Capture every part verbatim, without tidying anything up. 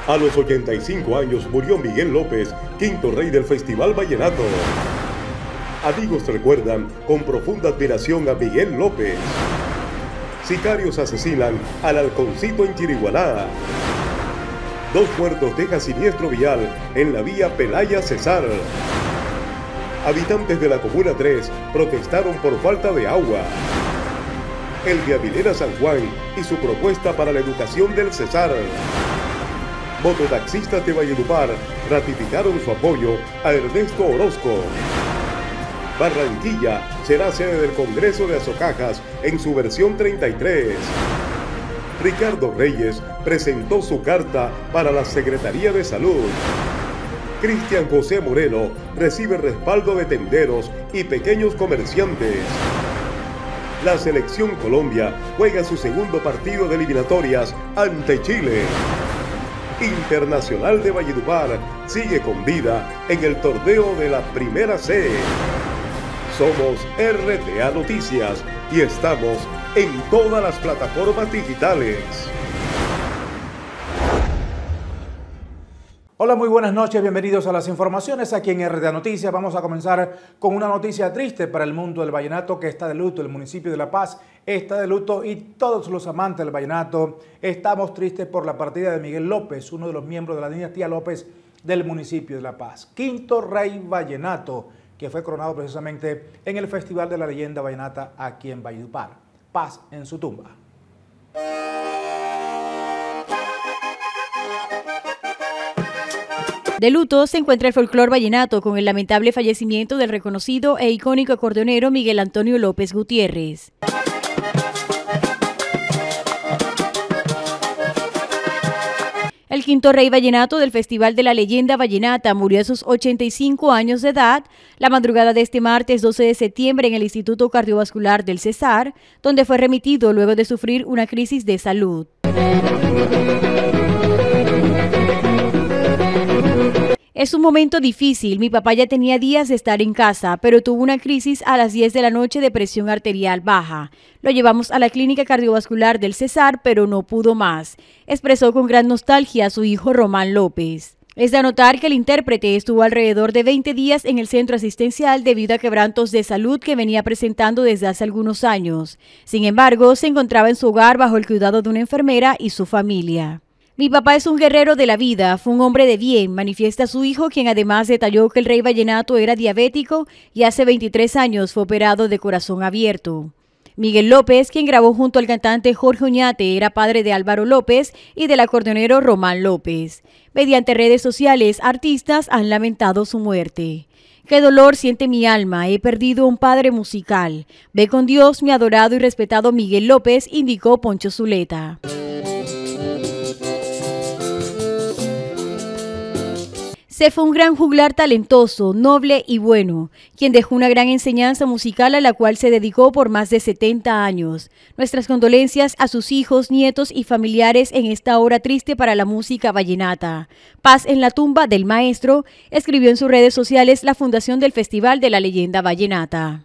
A los ochenta y cinco años murió Miguel López, quinto rey del Festival Vallenato. Amigos recuerdan con profunda admiración a Miguel López. Sicarios asesinan al halconcito en Chiriguaná. Dos muertos deja siniestro vial en la vía Pelaya-Cesar. Habitantes de la Comuna tres protestaron por falta de agua. El Viavilera San Juan y su propuesta para la educación del Cesar. Mototaxistas de Valledupar ratificaron su apoyo a Ernesto Orozco. Barranquilla será sede del Congreso de Azocajas en su versión treinta y tres. Ricardo Reyes presentó su carta para la Secretaría de Salud. Cristian José Moreno recibe respaldo de tenderos y pequeños comerciantes. La Selección Colombia juega su segundo partido de eliminatorias ante Chile. Internacional de Valledupar sigue con vida en el torneo de la Primera C. Somos R T A Noticias y estamos en todas las plataformas digitales. Hola, muy buenas noches, bienvenidos a las informaciones aquí en R T A Noticias. Vamos a comenzar con una noticia triste para el mundo del vallenato, que está de luto. El municipio de La Paz está de luto y todos los amantes del vallenato estamos tristes por la partida de Miguel López, uno de los miembros de la dinastía López del municipio de La Paz. Quinto rey vallenato, que fue coronado precisamente en el Festival de la Leyenda Vallenata aquí en Valledupar. Paz en su tumba. De luto se encuentra el folclor vallenato con el lamentable fallecimiento del reconocido e icónico acordeonero Miguel Antonio López Gutiérrez. El quinto rey vallenato del Festival de la Leyenda Vallenata murió a sus ochenta y cinco años de edad la madrugada de este martes doce de septiembre en el Instituto Cardiovascular del Cesar, donde fue remitido luego de sufrir una crisis de salud. Es un momento difícil, mi papá ya tenía días de estar en casa, pero tuvo una crisis a las diez de la noche de presión arterial baja. Lo llevamos a la clínica cardiovascular del Cesar, pero no pudo más, expresó con gran nostalgia su hijo Román López. Es de anotar que el intérprete estuvo alrededor de veinte días en el centro asistencial debido a quebrantos de salud que venía presentando desde hace algunos años. Sin embargo, se encontraba en su hogar bajo el cuidado de una enfermera y su familia. Mi papá es un guerrero de la vida, fue un hombre de bien, manifiesta su hijo, quien además detalló que el rey vallenato era diabético y hace veintitrés años fue operado de corazón abierto. Miguel López, quien grabó junto al cantante Jorge Oñate, era padre de Álvaro López y del acordeonero Román López. Mediante redes sociales, artistas han lamentado su muerte. Qué dolor siente mi alma, he perdido un padre musical. Ve con Dios mi adorado y respetado Miguel López, indicó Poncho Zuleta. Se fue un gran juglar talentoso, noble y bueno, quien dejó una gran enseñanza musical a la cual se dedicó por más de setenta años. Nuestras condolencias a sus hijos, nietos y familiares en esta hora triste para la música vallenata. Paz en la tumba del maestro, escribió en sus redes sociales la Fundación del Festival de la Leyenda Vallenata.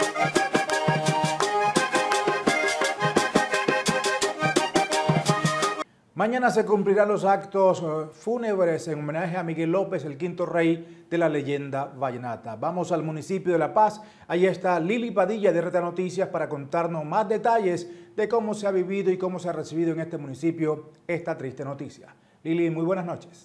Mañana se cumplirán los actos fúnebres en homenaje a Miguel López, el quinto rey de la leyenda vallenata. Vamos al municipio de La Paz. Ahí está Lili Padilla de R T A Noticias para contarnos más detalles de cómo se ha vivido y cómo se ha recibido en este municipio esta triste noticia. Lili, muy buenas noches.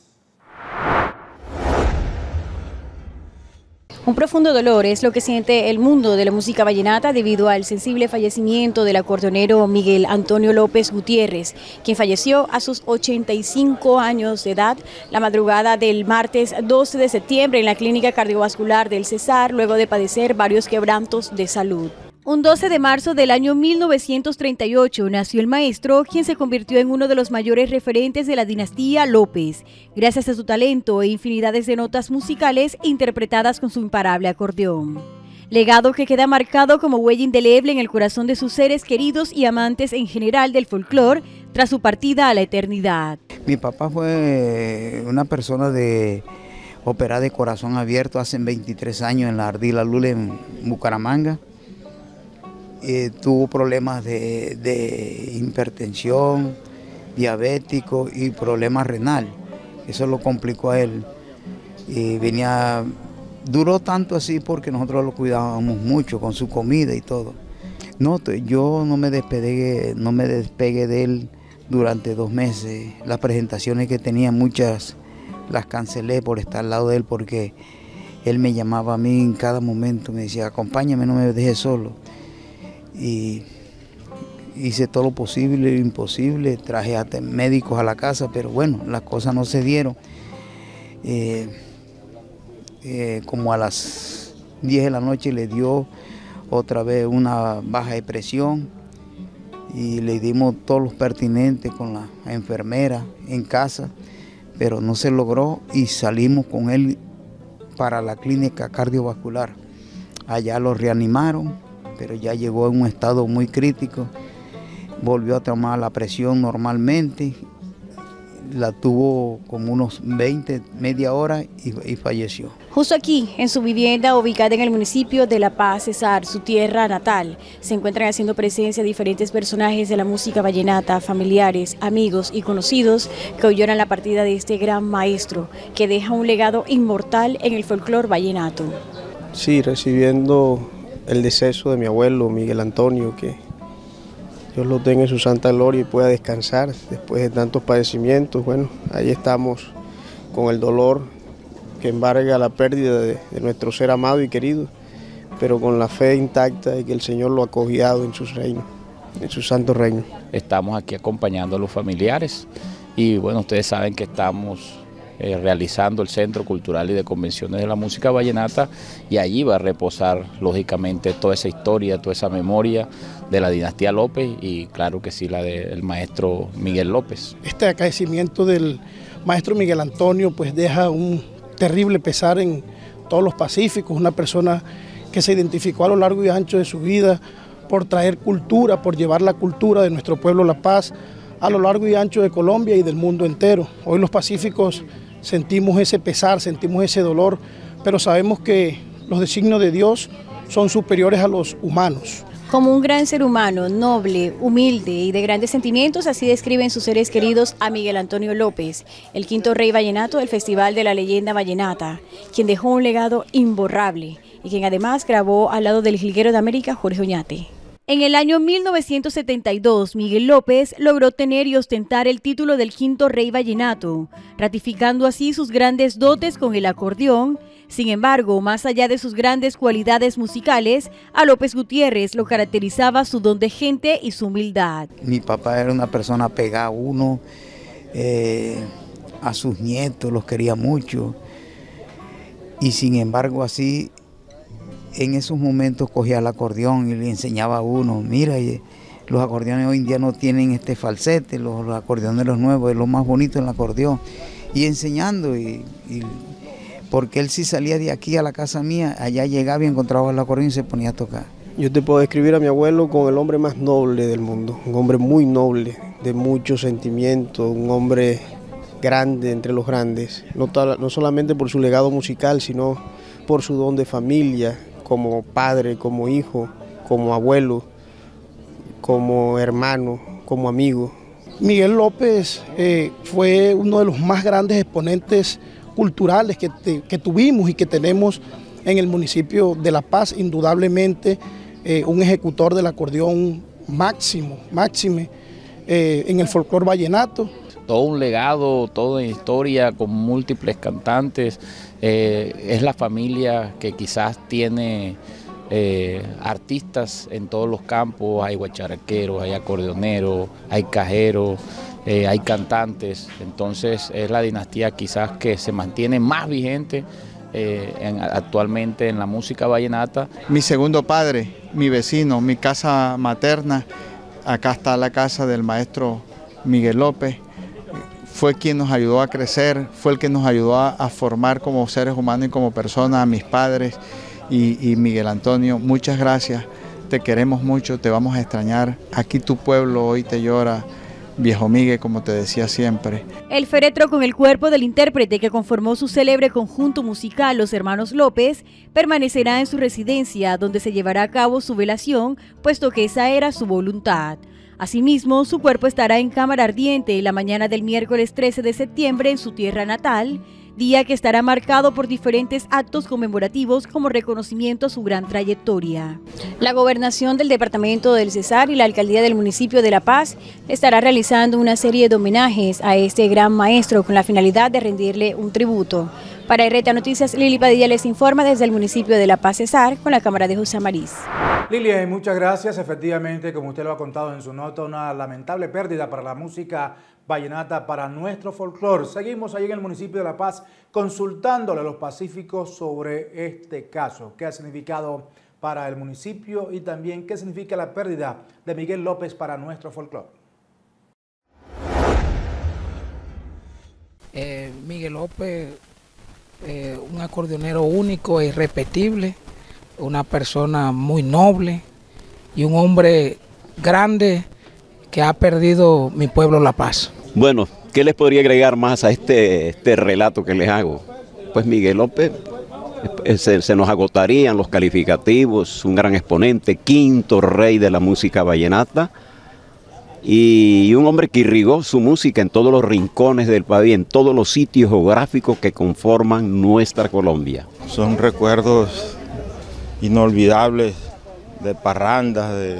Un profundo dolor es lo que siente el mundo de la música vallenata debido al sensible fallecimiento del acordeonero Miguel Antonio López Gutiérrez, quien falleció a sus ochenta y cinco años de edad la madrugada del martes doce de septiembre en la clínica cardiovascular del Cesar, luego de padecer varios quebrantos de salud. Un doce de marzo del año mil novecientos treinta y ocho nació el maestro, quien se convirtió en uno de los mayores referentes de la dinastía López, gracias a su talento e infinidades de notas musicales interpretadas con su imparable acordeón. Legado que queda marcado como huella indeleble en el corazón de sus seres queridos y amantes en general del folclore tras su partida a la eternidad. Mi papá fue una persona de operada de corazón abierto hace veintitrés años en la Ardila Lule en Bucaramanga. Eh, tuvo problemas de, de hipertensión, diabético y problemas renal. Eso lo complicó a él. Y venía, duró tanto así porque nosotros lo cuidábamos mucho con su comida y todo. No, yo no me despegué, no me despegué de él durante dos meses. Las presentaciones que tenía, muchas las cancelé por estar al lado de él, porque él me llamaba a mí en cada momento, me decía, acompáñame, no me dejes solo. Y hice todo lo posible e imposible, traje hasta médicos a la casa, pero bueno, las cosas no se dieron. Eh, eh, como a las diez de la noche le dio otra vez una baja de presión y le dimos todos los pertinentes con la enfermera en casa, pero no se logró y salimos con él para la clínica cardiovascular. Allá lo reanimaron, pero ya llegó en un estado muy crítico, volvió a tomar la presión normalmente, la tuvo como unos veinte, media hora y, y falleció. Justo aquí, en su vivienda ubicada en el municipio de La Paz, Cesar, su tierra natal, se encuentran haciendo presencia diferentes personajes de la música vallenata, familiares, amigos y conocidos que hoy lloran la partida de este gran maestro que deja un legado inmortal en el folclore vallenato. Sí, recibiendo el deceso de mi abuelo Miguel Antonio, que Dios lo tenga en su santa gloria y pueda descansar después de tantos padecimientos. Bueno, ahí estamos con el dolor que embarga la pérdida de, de nuestro ser amado y querido, pero con la fe intacta de que el Señor lo ha acogido en su reino, en su santo reino. Estamos aquí acompañando a los familiares y bueno, ustedes saben que estamos Eh, realizando el Centro Cultural y de Convenciones de la Música Vallenata, y allí va a reposar lógicamente toda esa historia, toda esa memoria de la dinastía López y claro que sí la del maestro Miguel López. Este acaecimiento del maestro Miguel Antonio pues deja un terrible pesar en todos los pacíficos, una persona que se identificó a lo largo y ancho de su vida por traer cultura, por llevar la cultura de nuestro pueblo La Paz a lo largo y ancho de Colombia y del mundo entero. Hoy los pacíficos sentimos ese pesar, sentimos ese dolor, pero sabemos que los designios de Dios son superiores a los humanos. Como un gran ser humano, noble, humilde y de grandes sentimientos, así describen sus seres queridos a Miguel Antonio López, el quinto rey vallenato del Festival de la Leyenda Vallenata, quien dejó un legado imborrable y quien además grabó al lado del jilguero de América, Jorge Oñate. En el año mil novecientos setenta y dos, Miguel López logró tener y ostentar el título del quinto rey vallenato, ratificando así sus grandes dotes con el acordeón. Sin embargo, más allá de sus grandes cualidades musicales, a López Gutiérrez lo caracterizaba su don de gente y su humildad. Mi papá era una persona pegada a uno, eh, a sus nietos los quería mucho, y sin embargo así, en esos momentos cogía el acordeón y le enseñaba a uno, mira, los acordeones hoy en día no tienen este falsete, los, los acordeoneros nuevos, es lo más bonito en el acordeón. Y enseñando, y, y, porque él sí salía de aquí a la casa mía, allá llegaba y encontraba el acordeón y se ponía a tocar. Yo te puedo describir a mi abuelo como el hombre más noble del mundo, un hombre muy noble, de mucho sentimiento, un hombre grande entre los grandes, no, no solamente por su legado musical, sino por su don de familia, como padre, como hijo, como abuelo, como hermano, como amigo. Miguel López eh, fue uno de los más grandes exponentes culturales que, te, que tuvimos y que tenemos en el municipio de La Paz, indudablemente eh, un ejecutor del acordeón máximo, máxime eh, en el folclore vallenato. Todo un legado, toda una historia con múltiples cantantes. Eh, es la familia que quizás tiene eh, artistas en todos los campos. Hay guacharaqueros, hay acordeoneros, hay cajeros, eh, hay cantantes. Entonces es la dinastía quizás que se mantiene más vigente eh, en, actualmente en la música vallenata. Mi segundo padre, mi vecino, mi casa materna, acá está la casa del maestro Miguel López. Fue quien nos ayudó a crecer, fue el que nos ayudó a, a formar como seres humanos y como personas, a mis padres y, y Miguel Antonio, muchas gracias, te queremos mucho, te vamos a extrañar, aquí tu pueblo hoy te llora, viejo Miguel, como te decía siempre. El féretro con el cuerpo del intérprete que conformó su célebre conjunto musical Los Hermanos López permanecerá en su residencia, donde se llevará a cabo su velación, puesto que esa era su voluntad. Asimismo, su cuerpo estará en cámara ardiente la mañana del miércoles trece de septiembre en su tierra natal, día que estará marcado por diferentes actos conmemorativos como reconocimiento a su gran trayectoria. La gobernación del departamento del Cesar y la alcaldía del municipio de La Paz estará realizando una serie de homenajes a este gran maestro con la finalidad de rendirle un tributo. Para R T A Noticias, Lili Padilla les informa desde el municipio de La Paz, Cesar, con la cámara de José Amariz. Lilia, muchas gracias. Efectivamente, como usted lo ha contado en su nota, una lamentable pérdida para la música vallenata, para nuestro folclore. Seguimos ahí en el municipio de La Paz consultándole a los pacíficos sobre este caso, qué ha significado para el municipio y también qué significa la pérdida de Miguel López para nuestro folclore. Eh, Miguel López, eh, un acordeonero único e irrepetible, una persona muy noble y un hombre grande que ha perdido mi pueblo La Paz. Bueno, ¿qué les podría agregar más a este, este relato que les hago? Pues Miguel López, se, se nos agotarían los calificativos, un gran exponente, quinto rey de la música vallenata y un hombre que irrigó su música en todos los rincones del país, en todos los sitios geográficos que conforman nuestra Colombia. Son recuerdos inolvidables de parrandas, de,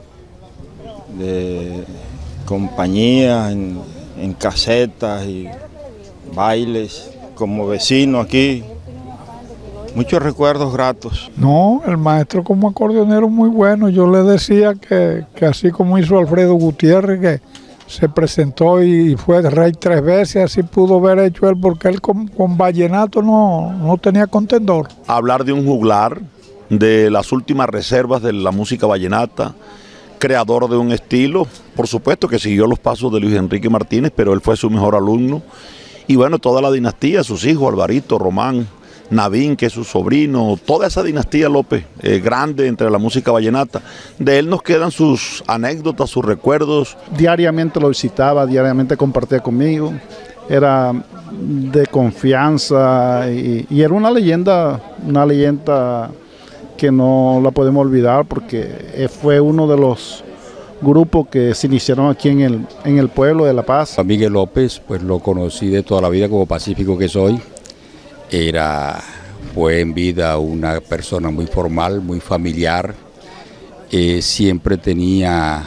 de compañías en, en casetas y bailes como vecino aquí, muchos recuerdos gratos. No, el maestro como acordeonero muy bueno. Yo le decía que, que así como hizo Alfredo Gutiérrez, que se presentó y fue rey tres veces, así pudo haber hecho él, porque él con, con vallenato no, no tenía contendor. Hablar de un juglar, de las últimas reservas de la música vallenata, creador de un estilo, por supuesto que siguió los pasos de Luis Enrique Martínez, pero él fue su mejor alumno, y bueno, toda la dinastía, sus hijos, Alvarito, Román, Navín, que es su sobrino, toda esa dinastía López, eh, grande entre la música vallenata. De él nos quedan sus anécdotas, sus recuerdos. Diariamente lo visitaba, diariamente compartía conmigo, era de confianza y, y era una leyenda, una leyenda que no la podemos olvidar porque fue uno de los grupos que se iniciaron aquí en el, en el pueblo de La Paz. A Miguel López, pues lo conocí de toda la vida como pacífico que soy. Era, fue en vida una persona muy formal, muy familiar, eh, siempre tenía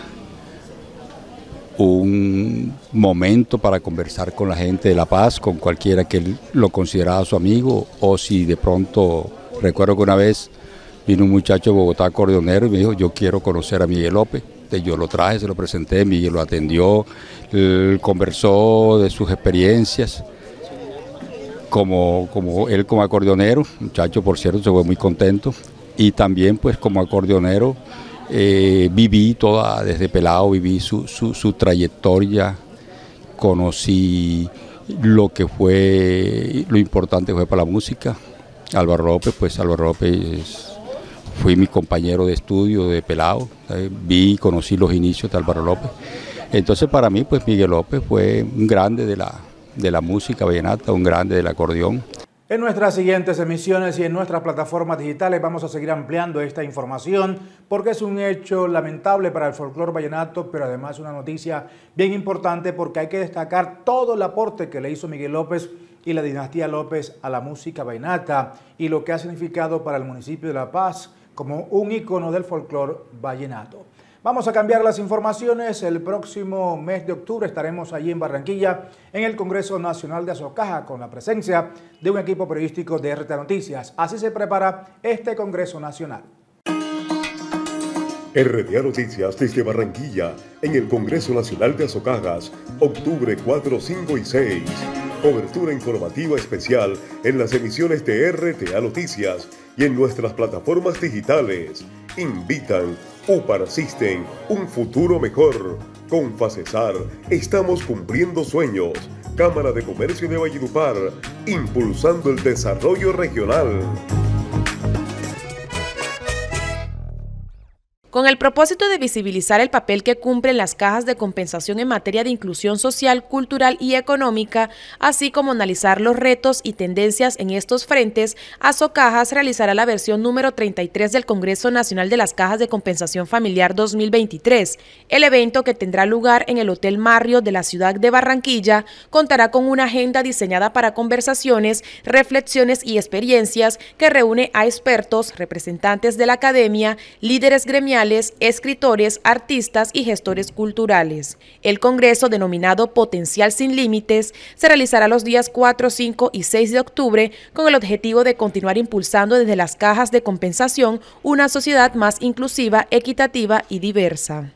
un momento para conversar con la gente de La Paz, con cualquiera que él lo consideraba su amigo, o si de pronto, recuerdo que una vez vino un muchacho de Bogotá, acordeonero, y me dijo, yo quiero conocer a Miguel López. Yo lo traje, se lo presenté, Miguel lo atendió, él conversó de sus experiencias. Como, como él como acordeonero, muchacho por cierto se fue muy contento, y también pues como acordeonero eh, viví toda, desde pelado viví su, su, su trayectoria, conocí lo que fue, lo importante fue para la música. Álvaro López, pues Álvaro López fui mi compañero de estudio de pelado, ¿sabes? Vi y conocí los inicios de Álvaro López, entonces para mí pues Miguel López fue un grande de la de la música vallenata, un grande del acordeón. En nuestras siguientes emisiones y en nuestras plataformas digitales vamos a seguir ampliando esta información porque es un hecho lamentable para el folclore vallenato, pero además una noticia bien importante porque hay que destacar todo el aporte que le hizo Miguel López y la dinastía López a la música vallenata y lo que ha significado para el municipio de La Paz como un ícono del folclore vallenato. Vamos a cambiar las informaciones. El próximo mes de octubre estaremos allí en Barranquilla, en el Congreso Nacional de Azocaja, con la presencia de un equipo periodístico de R T A Noticias. Así se prepara este Congreso Nacional. R T A Noticias desde Barranquilla, en el Congreso Nacional de Azocajas, octubre cuatro, cinco y seis. Cobertura informativa especial en las emisiones de R T A Noticias y en nuestras plataformas digitales. Invitan UPAR System, un futuro mejor. Con FACESAR estamos cumpliendo sueños. Cámara de Comercio de Valledupar, impulsando el desarrollo regional. Con el propósito de visibilizar el papel que cumplen las cajas de compensación en materia de inclusión social, cultural y económica, así como analizar los retos y tendencias en estos frentes, Asocajas realizará la versión número treinta y tres del Congreso Nacional de las Cajas de Compensación Familiar dos mil veintitrés. El evento, que tendrá lugar en el Hotel Marriott de la ciudad de Barranquilla, contará con una agenda diseñada para conversaciones, reflexiones y experiencias que reúne a expertos, representantes de la academia, líderes gremiales, escritores, artistas y gestores culturales. El congreso, denominado Potencial Sin Límites, se realizará los días cuatro, cinco y seis de octubre con el objetivo de continuar impulsando desde las cajas de compensación una sociedad más inclusiva, equitativa y diversa.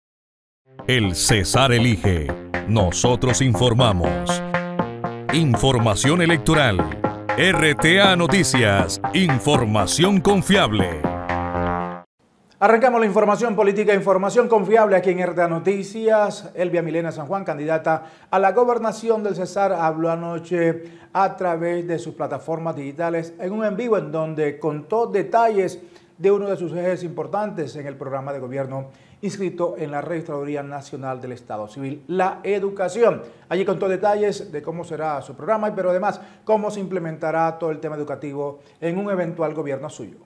El Cesar elige. Nosotros informamos. Información electoral. R T A Noticias. Información confiable. Arrancamos la información política, información confiable aquí en R T A Noticias. Elvia Milena San Juan, candidata a la gobernación del Cesar, habló anoche a través de sus plataformas digitales en un en vivo en donde contó detalles de uno de sus ejes importantes en el programa de gobierno inscrito en la Registraduría Nacional del Estado Civil, la educación. Allí contó detalles de cómo será su programa, pero además cómo se implementará todo el tema educativo en un eventual gobierno suyo.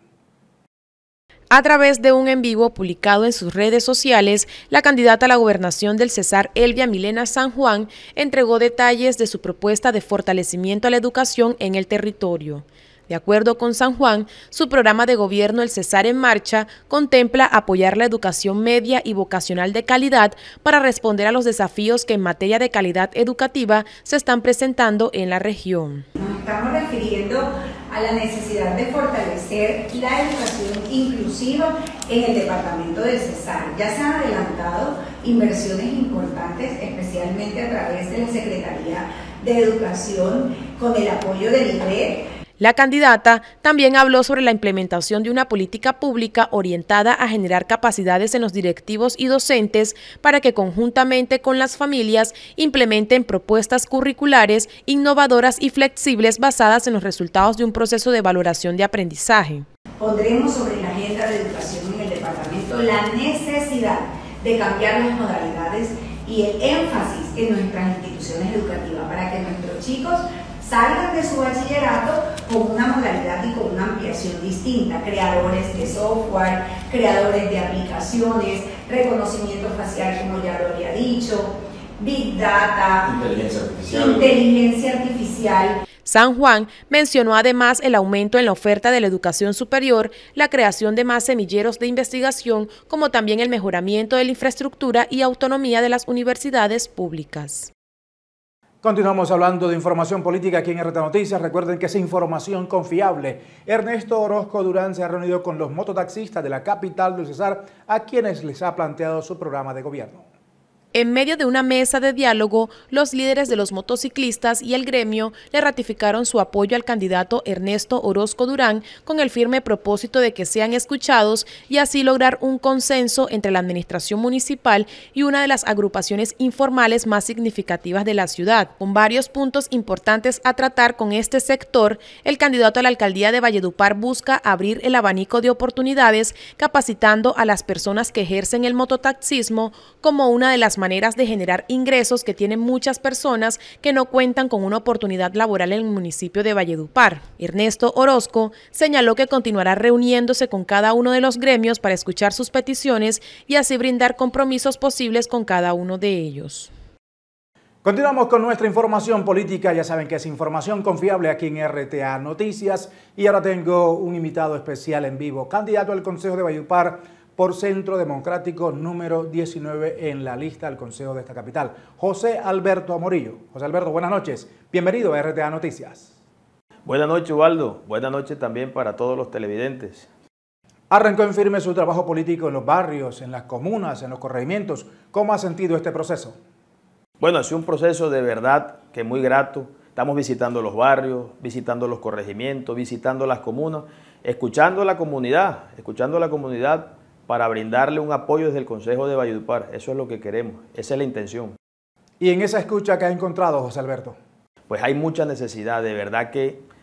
A través de un en vivo publicado en sus redes sociales, la candidata a la gobernación del Cesar, Elvia Milena San Juan, entregó detalles de su propuesta de fortalecimiento a la educación en el territorio. De acuerdo con San Juan, su programa de gobierno, el Cesar en Marcha, contempla apoyar la educación media y vocacional de calidad para responder a los desafíos que en materia de calidad educativa se están presentando en la región. Nos estamos refiriendo a la necesidad de fortalecer la educación inclusiva en el departamento del Cesar. Ya se han adelantado inversiones importantes, especialmente a través de la Secretaría de Educación, con el apoyo del I R E C. La candidata también habló sobre la implementación de una política pública orientada a generar capacidades en los directivos y docentes para que conjuntamente con las familias implementen propuestas curriculares innovadoras y flexibles basadas en los resultados de un proceso de valoración de aprendizaje. Pondremos sobre la agenda de educación en el departamento la necesidad de cambiar las modalidades y el énfasis en nuestras instituciones educativas para que nuestros chicos salgan de su bachillerato con una modalidad y con una ampliación distinta, creadores de software, creadores de aplicaciones, reconocimiento facial, como ya lo había dicho, Big Data, inteligencia artificial. Inteligencia artificial. San Juan mencionó además el aumento en la oferta de la educación superior, la creación de más semilleros de investigación, como también el mejoramiento de la infraestructura y autonomía de las universidades públicas. Continuamos hablando de información política aquí en R T A Noticias. Recuerden que es información confiable. Ernesto Orozco Durán se ha reunido con los mototaxistas de la capital del Cesar, a quienes les ha planteado su programa de gobierno. En medio de una mesa de diálogo, los líderes de los motociclistas y el gremio le ratificaron su apoyo al candidato Ernesto Orozco Durán con el firme propósito de que sean escuchados y así lograr un consenso entre la administración municipal y una de las agrupaciones informales más significativas de la ciudad. Con varios puntos importantes a tratar con este sector, el candidato a la alcaldía de Valledupar busca abrir el abanico de oportunidades, capacitando a las personas que ejercen el mototaxismo como una de las maneras de generar ingresos que tienen muchas personas que no cuentan con una oportunidad laboral en el municipio de Valledupar. Ernesto Orozco señaló que continuará reuniéndose con cada uno de los gremios para escuchar sus peticiones y así brindar compromisos posibles con cada uno de ellos. Continuamos con nuestra información política. Ya saben que es información confiable aquí en R T A Noticias y ahora tengo un invitado especial en vivo, candidato al Consejo de Valledupar por Centro Democrático número diecinueve en la lista del Consejo de esta capital, José Alberto Amorillo. José Alberto, buenas noches. Bienvenido a R T A Noticias. Buenas noches, Ubaldo. Buenas noches también para todos los televidentes. Arrancó en firme su trabajo político en los barrios, en las comunas, en los corregimientos. ¿Cómo ha sentido este proceso? Bueno, ha sido un proceso de verdad que muy grato. Estamos visitando los barrios, visitando los corregimientos, visitando las comunas, escuchando a la comunidad, escuchando a la comunidad para brindarle un apoyo desde el Consejo de Valledupar. Eso es lo que queremos, esa es la intención. ¿Y en esa escucha que ha encontrado, José Alberto? Pues hay mucha necesidad, de verdad que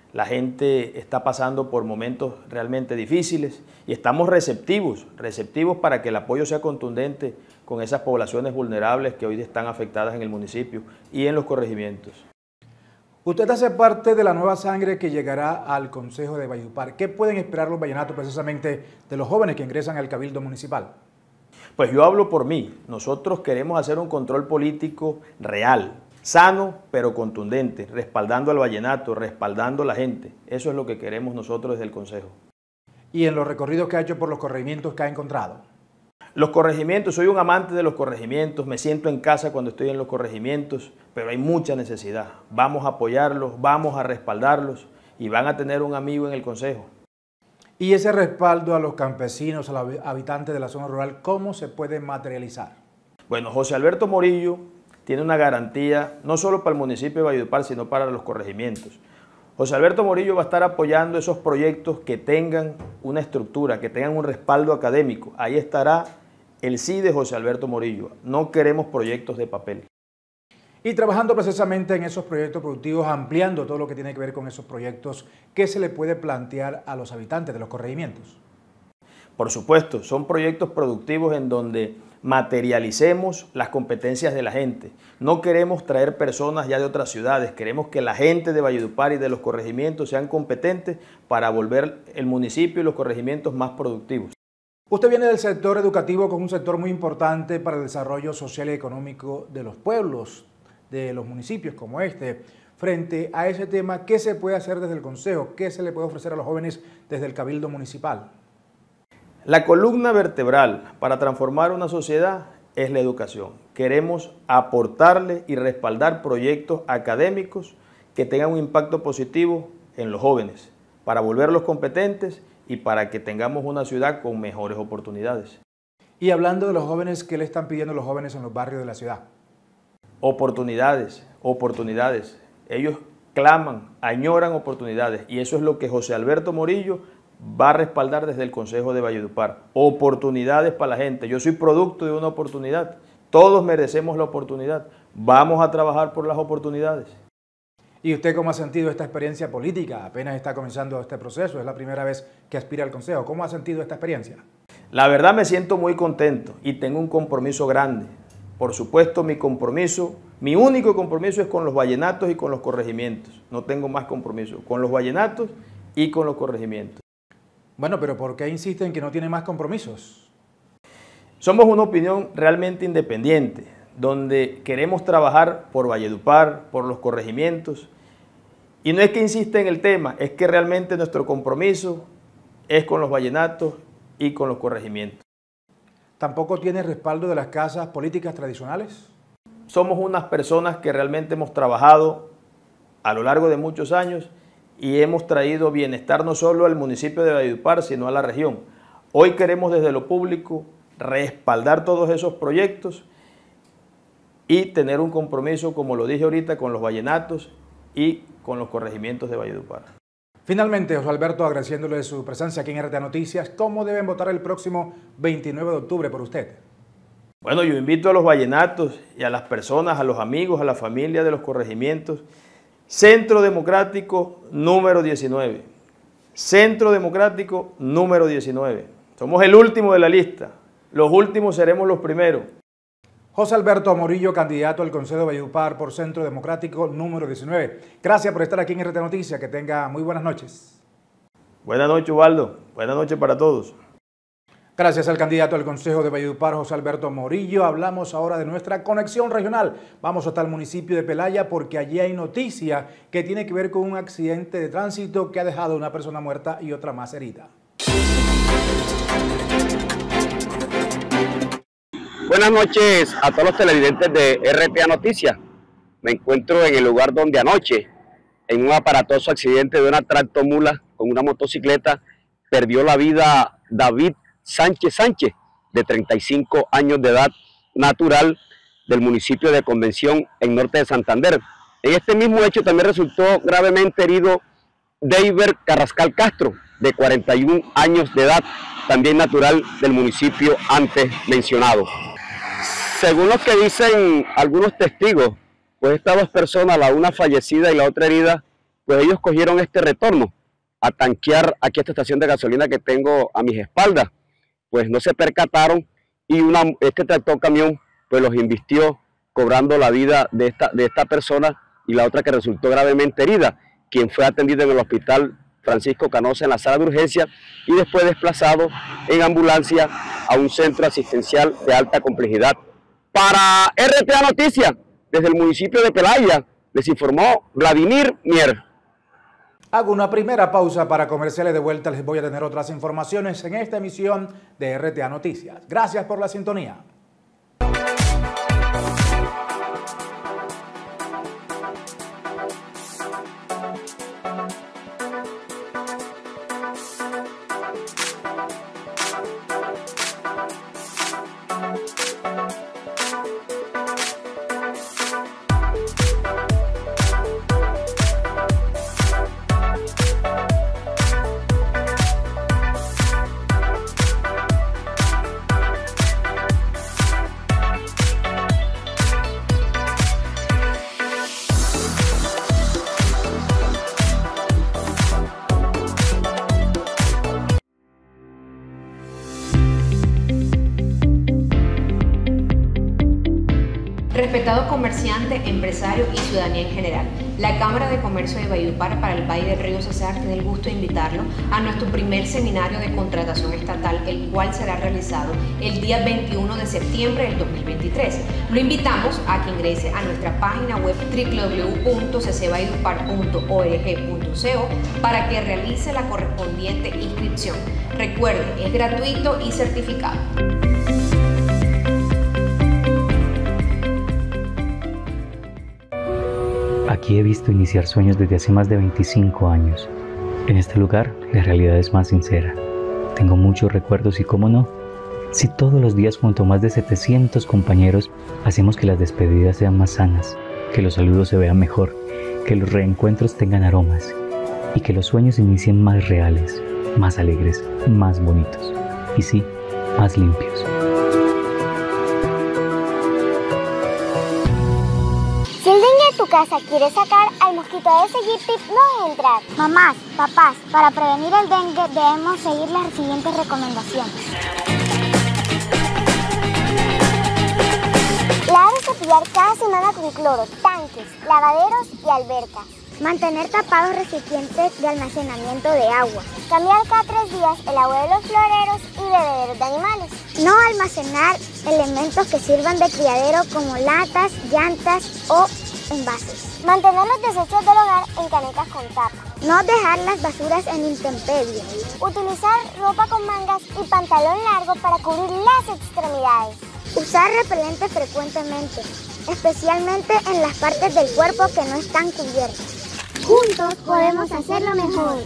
La gente está pasando por momentos realmente difíciles y estamos receptivos, receptivos para que el apoyo sea contundente con esas poblaciones vulnerables que hoy están afectadas en el municipio y en los corregimientos. Usted hace parte de la nueva sangre que llegará al Consejo de Valledupar. ¿Qué pueden esperar los vallenatos precisamente de los jóvenes que ingresan al Cabildo Municipal? Pues yo hablo por mí. Nosotros queremos hacer un control político real, sano pero contundente, respaldando al vallenato, respaldando a la gente. Eso es lo que queremos nosotros desde el Consejo. ¿Y en los recorridos que ha hecho por los corregimientos que ha encontrado? Los corregimientos, soy un amante de los corregimientos, me siento en casa cuando estoy en los corregimientos, pero hay mucha necesidad. Vamos a apoyarlos, vamos a respaldarlos y van a tener un amigo en el Consejo. ¿Y ese respaldo a los campesinos, a los habitantes de la zona rural, cómo se puede materializar? Bueno, José Alberto Morillo tiene una garantía no solo para el municipio de Valledupar, sino para los corregimientos. José Alberto Morillo va a estar apoyando esos proyectos que tengan una estructura, que tengan un respaldo académico. Ahí estará el sí de José Alberto Morillo. No queremos proyectos de papel. Y trabajando precisamente en esos proyectos productivos, ampliando todo lo que tiene que ver con esos proyectos, ¿qué se le puede plantear a los habitantes de los corregimientos? Por supuesto, son proyectos productivos en donde materialicemos las competencias de la gente. No queremos traer personas ya de otras ciudades, queremos que la gente de Valledupar y de los corregimientos sean competentes para volver el municipio y los corregimientos más productivos. Usted viene del sector educativo, con un sector muy importante para el desarrollo social y económico de los pueblos, de los municipios como este. Frente a ese tema, ¿qué se puede hacer desde el Consejo? ¿Qué se le puede ofrecer a los jóvenes desde el Cabildo Municipal? La columna vertebral para transformar una sociedad es la educación. Queremos aportarle y respaldar proyectos académicos que tengan un impacto positivo en los jóvenes, para volverlos competentes y para que tengamos una ciudad con mejores oportunidades. Y hablando de los jóvenes, ¿qué le están pidiendo los jóvenes en los barrios de la ciudad? Oportunidades, oportunidades. Ellos claman, añoran oportunidades y eso es lo que José Alberto Morillo va a respaldar desde el Consejo de Valledupar. Oportunidades para la gente. Yo soy producto de una oportunidad. Todos merecemos la oportunidad. Vamos a trabajar por las oportunidades. ¿Y usted cómo ha sentido esta experiencia política? Apenas está comenzando este proceso, es la primera vez que aspira al Consejo. ¿Cómo ha sentido esta experiencia? La verdad me siento muy contento y tengo un compromiso grande. Por supuesto, mi compromiso, mi único compromiso es con los vallenatos y con los corregimientos. No tengo más compromiso, con los vallenatos y con los corregimientos. Bueno, pero ¿por qué insisten que no tiene más compromisos? Somos una opinión realmente independiente, donde queremos trabajar por Valledupar, por los corregimientos. Y no es que insista en el tema, es que realmente nuestro compromiso es con los vallenatos y con los corregimientos. ¿Tampoco tiene respaldo de las casas políticas tradicionales? Somos unas personas que realmente hemos trabajado a lo largo de muchos años y hemos traído bienestar no solo al municipio de Valledupar, sino a la región. Hoy queremos desde lo público respaldar todos esos proyectos y tener un compromiso, como lo dije ahorita, con los vallenatos y con los corregimientos de Valledupar. Finalmente, José Alberto, agradeciéndole su presencia aquí en R T A Noticias, ¿cómo deben votar el próximo veintinueve de octubre por usted? Bueno, yo invito a los vallenatos y a las personas, a los amigos, a la familia de los corregimientos. Centro Democrático número diecinueve. Centro Democrático número diecinueve. Somos el último de la lista. Los últimos seremos los primeros. José Alberto Morillo, candidato al Consejo de Valledupar por Centro Democrático número diecinueve. Gracias por estar aquí en R T A Noticias. Que tenga muy buenas noches. Buenas noches, Ubaldo. Buenas noches para todos. Gracias al candidato al Consejo de Valledupar, José Alberto Morillo. Hablamos ahora de nuestra conexión regional. Vamos hasta el municipio de Pelaya porque allí hay noticia que tiene que ver con un accidente de tránsito que ha dejado una persona muerta y otra más herida. Buenas noches a todos los televidentes de R T A Noticias. Me encuentro en el lugar donde anoche, en un aparatoso accidente de una tractomula con una motocicleta, perdió la vida David Sánchez Sánchez, de treinta y cinco años de edad, natural del municipio de Convención, en norte de Santander. En este mismo hecho también resultó gravemente herido Deiber Carrascal Castro, de cuarenta y un años de edad, también natural del municipio antes mencionado. Según lo que dicen algunos testigos, pues estas dos personas, la una fallecida y la otra herida, pues ellos cogieron este retorno a tanquear aquí a esta estación de gasolina que tengo a mis espaldas. Pues no se percataron y una, este tractor camión pues los invistió, cobrando la vida de esta, de esta persona y la otra que resultó gravemente herida, quien fue atendida en el hospital Francisco Canosa en la sala de urgencia y después desplazado en ambulancia a un centro asistencial de alta complejidad. Para R T A Noticias, desde el municipio de Pelaya, les informó Vladimir Mier. Hago una primera pausa para comerciales. De vuelta les voy a tener otras informaciones en esta emisión de R T A Noticias. Gracias por la sintonía. Respetado comerciante, empresario y ciudadanía en general, la Cámara de Comercio de Valledupar para el Valle del Río Cesar tiene el gusto de invitarlo a nuestro primer seminario de contratación estatal, el cual será realizado el día veintiuno de septiembre del dos mil veintitrés. Lo invitamos a que ingrese a nuestra página web w w w punto c c valledupar punto org punto co para que realice la correspondiente inscripción. Recuerde, es gratuito y certificado. Aquí he visto iniciar sueños desde hace más de veinticinco años. En este lugar, la realidad es más sincera. Tengo muchos recuerdos y, cómo no, si todos los días junto a más de setecientos compañeros hacemos que las despedidas sean más sanas, que los saludos se vean mejor, que los reencuentros tengan aromas y que los sueños inicien más reales, más alegres, más bonitos y sí, más limpios. Casa quiere sacar al mosquito de seguir tip, no es entrar. Mamás, papás, para prevenir el dengue debemos seguir las siguientes recomendaciones. Lavar y cepillar cada semana con cloro, tanques, lavaderos y albercas. Mantener tapados recipientes de almacenamiento de agua. Cambiar cada tres días el agua de los floreros y bebederos de animales. No almacenar elementos que sirvan de criadero como latas, llantas o envases. Mantener los desechos del hogar en canecas con tapa. No dejar las basuras en intemperie. Utilizar ropa con mangas y pantalón largo para cubrir las extremidades. Usar repelente frecuentemente, especialmente en las partes del cuerpo que no están cubiertas. Juntos podemos hacerlo mejor.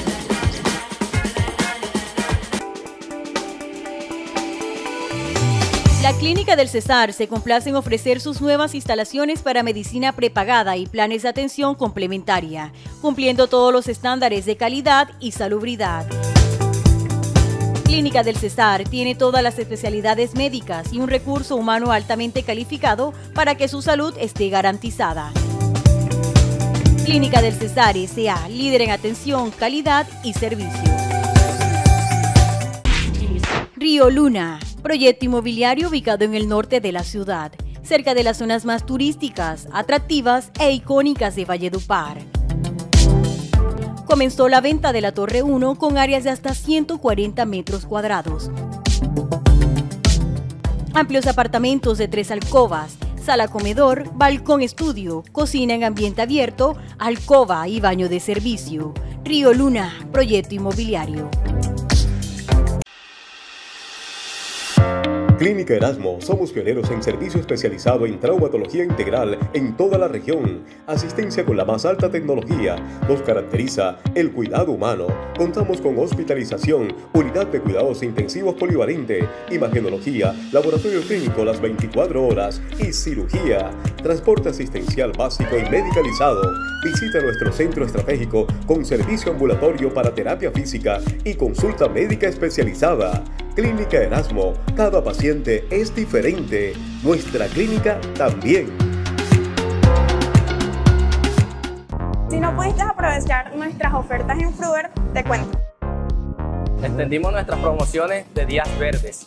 La Clínica del Cesar se complace en ofrecer sus nuevas instalaciones para medicina prepagada y planes de atención complementaria, cumpliendo todos los estándares de calidad y salubridad. Clínica del Cesar tiene todas las especialidades médicas y un recurso humano altamente calificado para que su salud esté garantizada. Clínica del Cesar S A, líder en atención, calidad y servicio. Río Luna, proyecto inmobiliario ubicado en el norte de la ciudad, cerca de las zonas más turísticas, atractivas e icónicas de Valledupar. Comenzó la venta de la Torre uno con áreas de hasta ciento cuarenta metros cuadrados. Amplios apartamentos de tres alcobas, sala comedor, balcón estudio, cocina en ambiente abierto, alcoba y baño de servicio. Río Luna, proyecto inmobiliario. Clínica Erasmo, somos pioneros en servicio especializado en traumatología integral en toda la región. Asistencia con la más alta tecnología. Nos caracteriza el cuidado humano. Contamos con hospitalización, unidad de cuidados intensivos polivalente, imagenología, laboratorio clínico las veinticuatro horas y cirugía. Transporte asistencial básico y medicalizado. Visita nuestro centro estratégico con servicio ambulatorio para terapia física y consulta médica especializada. Clínica Erasmo, cada paciente es diferente, nuestra clínica también. Si no no pudiste aprovechar nuestras ofertas en Fruver, te cuento. Extendimos nuestras promociones de días verdes.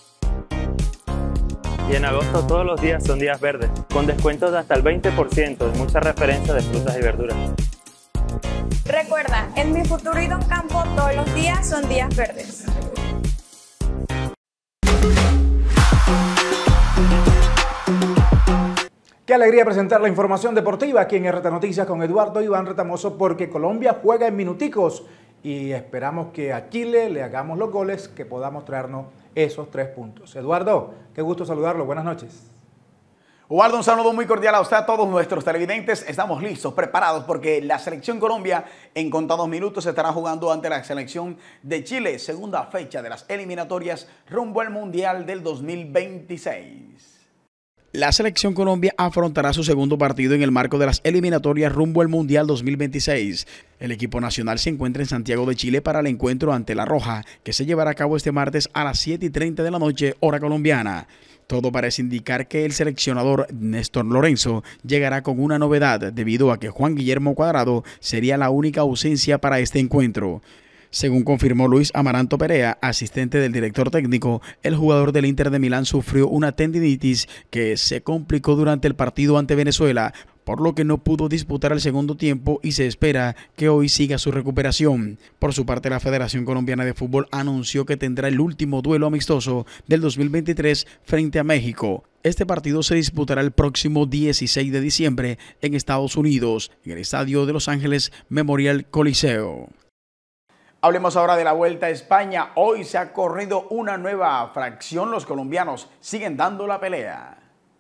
Y en agosto todos los días son días verdes, con descuentos de hasta el veinte por ciento en muchas referencias de frutas y verduras. Recuerda, en Mi Futuro y Don Campo todos los días son días verdes. Qué alegría presentar la información deportiva aquí en R T Noticias con Eduardo Iván Retamoso, porque Colombia juega en minuticos y esperamos que a Chile le hagamos los goles, que podamos traernos esos tres puntos. Eduardo, qué gusto saludarlo. Buenas noches. Eduardo, un saludo muy cordial a usted, a todos nuestros televidentes. Estamos listos, preparados, porque la Selección Colombia en contados minutos estará jugando ante la Selección de Chile, segunda fecha de las eliminatorias rumbo al Mundial del dos mil veintiséis. La Selección Colombia afrontará su segundo partido en el marco de las eliminatorias rumbo al Mundial dos mil veintiséis. El equipo nacional se encuentra en Santiago de Chile para el encuentro ante La Roja, que se llevará a cabo este martes a las siete y treinta de la noche, hora colombiana. Todo parece indicar que el seleccionador Néstor Lorenzo llegará con una novedad, debido a que Juan Guillermo Cuadrado sería la única ausencia para este encuentro. Según confirmó Luis Amaranto Perea, asistente del director técnico, el jugador del Inter de Milán sufrió una tendinitis que se complicó durante el partido ante Venezuela, por lo que no pudo disputar el segundo tiempo y se espera que hoy siga su recuperación. Por su parte, la Federación Colombiana de Fútbol anunció que tendrá el último duelo amistoso del dos mil veintitrés frente a México. Este partido se disputará el próximo dieciséis de diciembre en Estados Unidos, en el estadio de Los Ángeles Memorial Coliseo. Hablemos ahora de la Vuelta a España. Hoy se ha corrido una nueva fracción. Los colombianos siguen dando la pelea.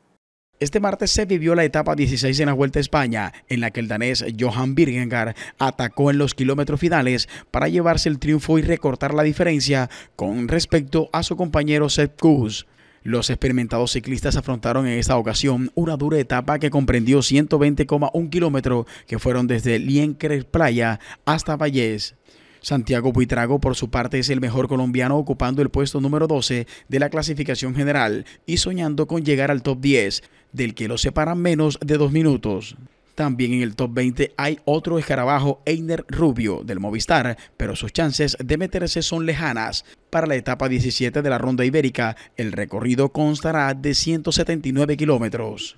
Este martes se vivió la etapa dieciséis en la Vuelta a España, en la que el danés Johan Vingegaard atacó en los kilómetros finales para llevarse el triunfo y recortar la diferencia con respecto a su compañero Sepp Kuss. Los experimentados ciclistas afrontaron en esta ocasión una dura etapa que comprendió ciento veinte coma uno kilómetros, que fueron desde Liencres Playa hasta Vallés. Santiago Buitrago, por su parte, es el mejor colombiano, ocupando el puesto número doce de la clasificación general y soñando con llegar al top diez, del que lo separan menos de dos minutos. También en el top veinte hay otro escarabajo, Einer Rubio, del Movistar, pero sus chances de meterse son lejanas. Para la etapa diecisiete de la Ronda Ibérica, el recorrido constará de ciento setenta y nueve kilómetros.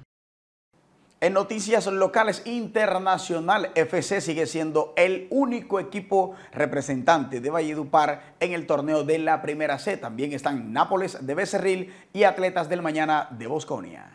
En noticias locales, Internacional F C sigue siendo el único equipo representante de Valledupar en el torneo de la Primera C. También están Nápoles de Becerril y Atletas del Mañana de Bosconia.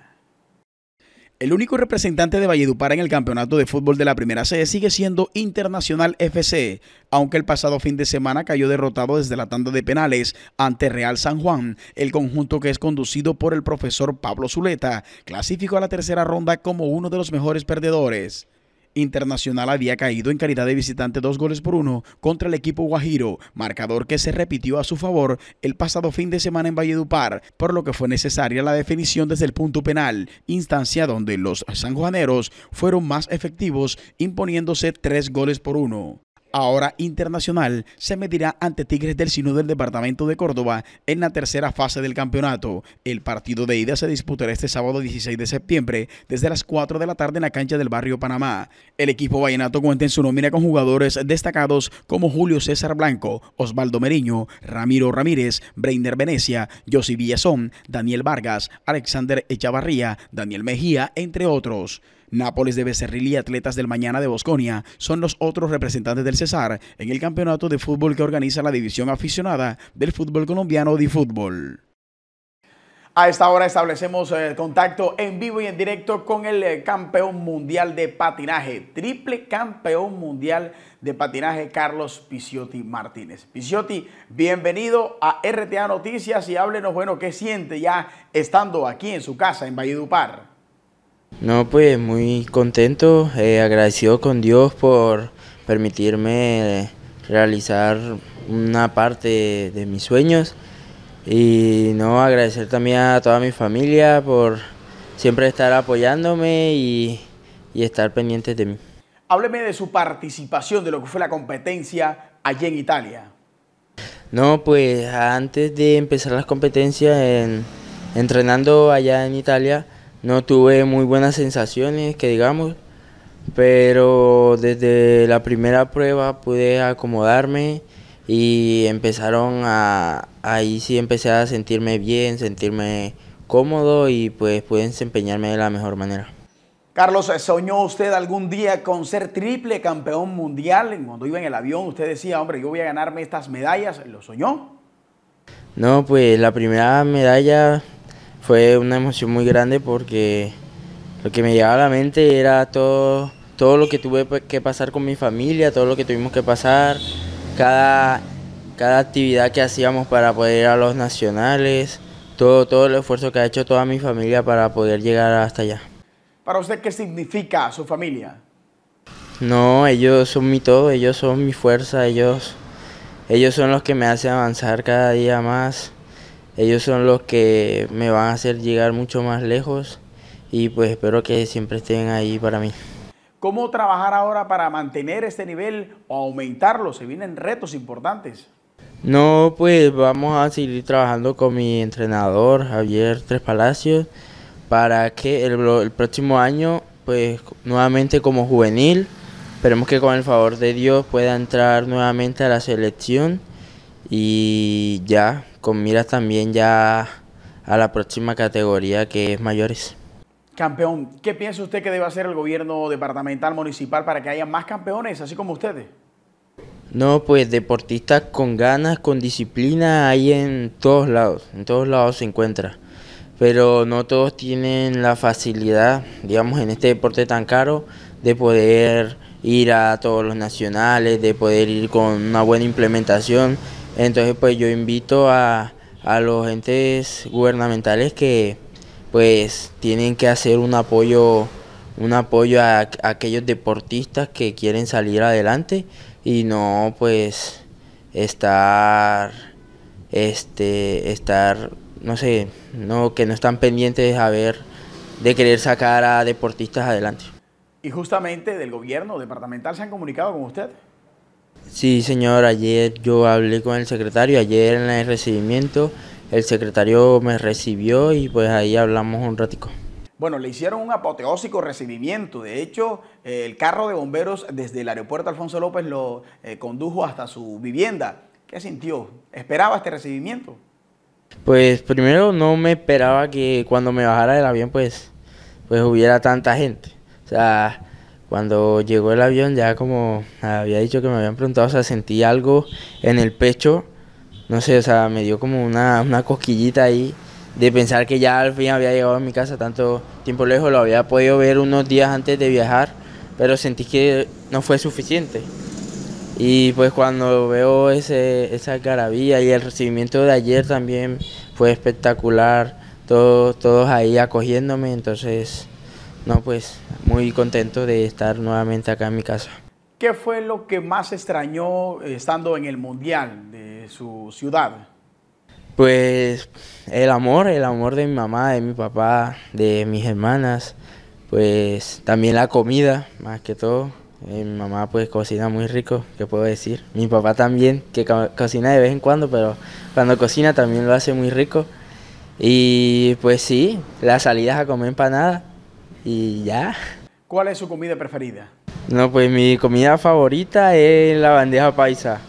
El único representante de Valledupar en el campeonato de fútbol de la Primera C sigue siendo Internacional F C, aunque el pasado fin de semana cayó derrotado desde la tanda de penales ante Real San Juan. El conjunto, que es conducido por el profesor Pablo Zuleta, clasificó a la tercera ronda como uno de los mejores perdedores. Internacional había caído en calidad de visitante dos goles por uno contra el equipo guajiro, marcador que se repitió a su favor el pasado fin de semana en Valledupar, por lo que fue necesaria la definición desde el punto penal, instancia donde los sanjuaneros fueron más efectivos, imponiéndose tres goles por uno. Ahora Internacional se medirá ante Tigres del Sinu del departamento de Córdoba en la tercera fase del campeonato. El partido de ida se disputará este sábado dieciséis de septiembre desde las cuatro de la tarde en la cancha del barrio Panamá. El equipo vallenato cuenta en su nómina con jugadores destacados como Julio César Blanco, Osvaldo Meriño, Ramiro Ramírez, Breiner Venecia, Josy Villazón, Daniel Vargas, Alexander Echavarría, Daniel Mejía, entre otros. Nápoles de Becerril y Atletas del Mañana de Bosconia son los otros representantes del Cesar en el campeonato de fútbol que organiza la división aficionada del fútbol colombiano de fútbol. A esta hora establecemos eh, contacto en vivo y en directo con el eh, campeón mundial de patinaje, triple campeón mundial de patinaje, Carlos Picciotti Martínez. Picciotti, bienvenido a R T A Noticias y háblenos, bueno, ¿qué siente ya estando aquí en su casa en Valledupar? No, pues muy contento, eh, agradecido con Dios por permitirme realizar una parte de mis sueños y no agradecer también a toda mi familia por siempre estar apoyándome y, y estar pendientes de mí. Hábleme de su participación, de lo que fue la competencia allí en Italia. No, pues antes de empezar las competencias, en, entrenando allá en Italia, no tuve muy buenas sensaciones, que digamos, pero desde la primera prueba pude acomodarme y empezaron a, ahí sí empecé a sentirme bien, sentirme cómodo y pues pude desempeñarme de la mejor manera. Carlos, ¿soñó usted algún día con ser triple campeón mundial? Cuando iba en el avión usted decía, hombre, yo voy a ganarme estas medallas, ¿lo soñó? No, pues la primera medalla fue una emoción muy grande porque lo que me llegaba a la mente era todo, todo lo que tuve que pasar con mi familia, todo lo que tuvimos que pasar, cada, cada actividad que hacíamos para poder ir a los nacionales, todo, todo el esfuerzo que ha hecho toda mi familia para poder llegar hasta allá. ¿Para usted qué significa su familia? No, ellos son mi todo, ellos son mi fuerza, ellos, ellos son los que me hacen avanzar cada día más, ellos son los que me van a hacer llegar mucho más lejos y pues espero que siempre estén ahí para mí. ¿Cómo trabajar ahora para mantener este nivel o aumentarlo? Se vienen retos importantes. No, pues vamos a seguir trabajando con mi entrenador, Javier Tres Palacios, para que el, el próximo año, pues nuevamente como juvenil, esperemos que con el favor de Dios pueda entrar nuevamente a la selección y ya, con miras también ya a la próxima categoría que es mayores. Campeón, ¿qué piensa usted que debe hacer el gobierno departamental municipal para que haya más campeones, así como ustedes? No, pues deportistas con ganas, con disciplina, hay en todos lados, en todos lados se encuentra. Pero no todos tienen la facilidad, digamos, en este deporte tan caro, de poder ir a todos los nacionales, de poder ir con una buena implementación. Entonces, pues yo invito a, a los entes gubernamentales que, pues, tienen que hacer un apoyo, un apoyo a, a aquellos deportistas que quieren salir adelante y no, pues, estar, este, estar, no sé, no, que no están pendientes a ver, de querer sacar a deportistas adelante. Y justamente del gobierno departamental se han comunicado con usted. Sí, señor, ayer yo hablé con el secretario, ayer en el recibimiento, el secretario me recibió y pues ahí hablamos un ratico. Bueno, le hicieron un apoteósico recibimiento. De hecho, eh, el carro de bomberos desde el aeropuerto Alfonso López lo eh, condujo hasta su vivienda. ¿Qué sintió? ¿Esperaba este recibimiento? Pues primero no me esperaba que cuando me bajara del avión pues, pues hubiera tanta gente. O sea, cuando llegó el avión ya como había dicho que me habían preguntado, o sea, sentí algo en el pecho. No sé, o sea, me dio como una, una cosquillita ahí de pensar que ya al fin había llegado a mi casa tanto tiempo lejos. Lo había podido ver unos días antes de viajar, pero sentí que no fue suficiente. Y pues cuando veo ese, esa algarabía y el recibimiento de ayer también fue espectacular, todos, todos ahí acogiéndome, entonces, no, pues muy contento de estar nuevamente acá en mi casa. ¿Qué fue lo que más extrañó estando en el Mundial de su ciudad? Pues el amor, el amor de mi mamá, de mi papá, de mis hermanas, pues también la comida, más que todo. Mi mamá pues cocina muy rico, ¿qué puedo decir? Mi papá también, que co cocina de vez en cuando, pero cuando cocina también lo hace muy rico. Y pues sí, las salidas a comer empanada y ya. ¿Cuál es su comida preferida? No, pues mi comida favorita es la bandeja paisa,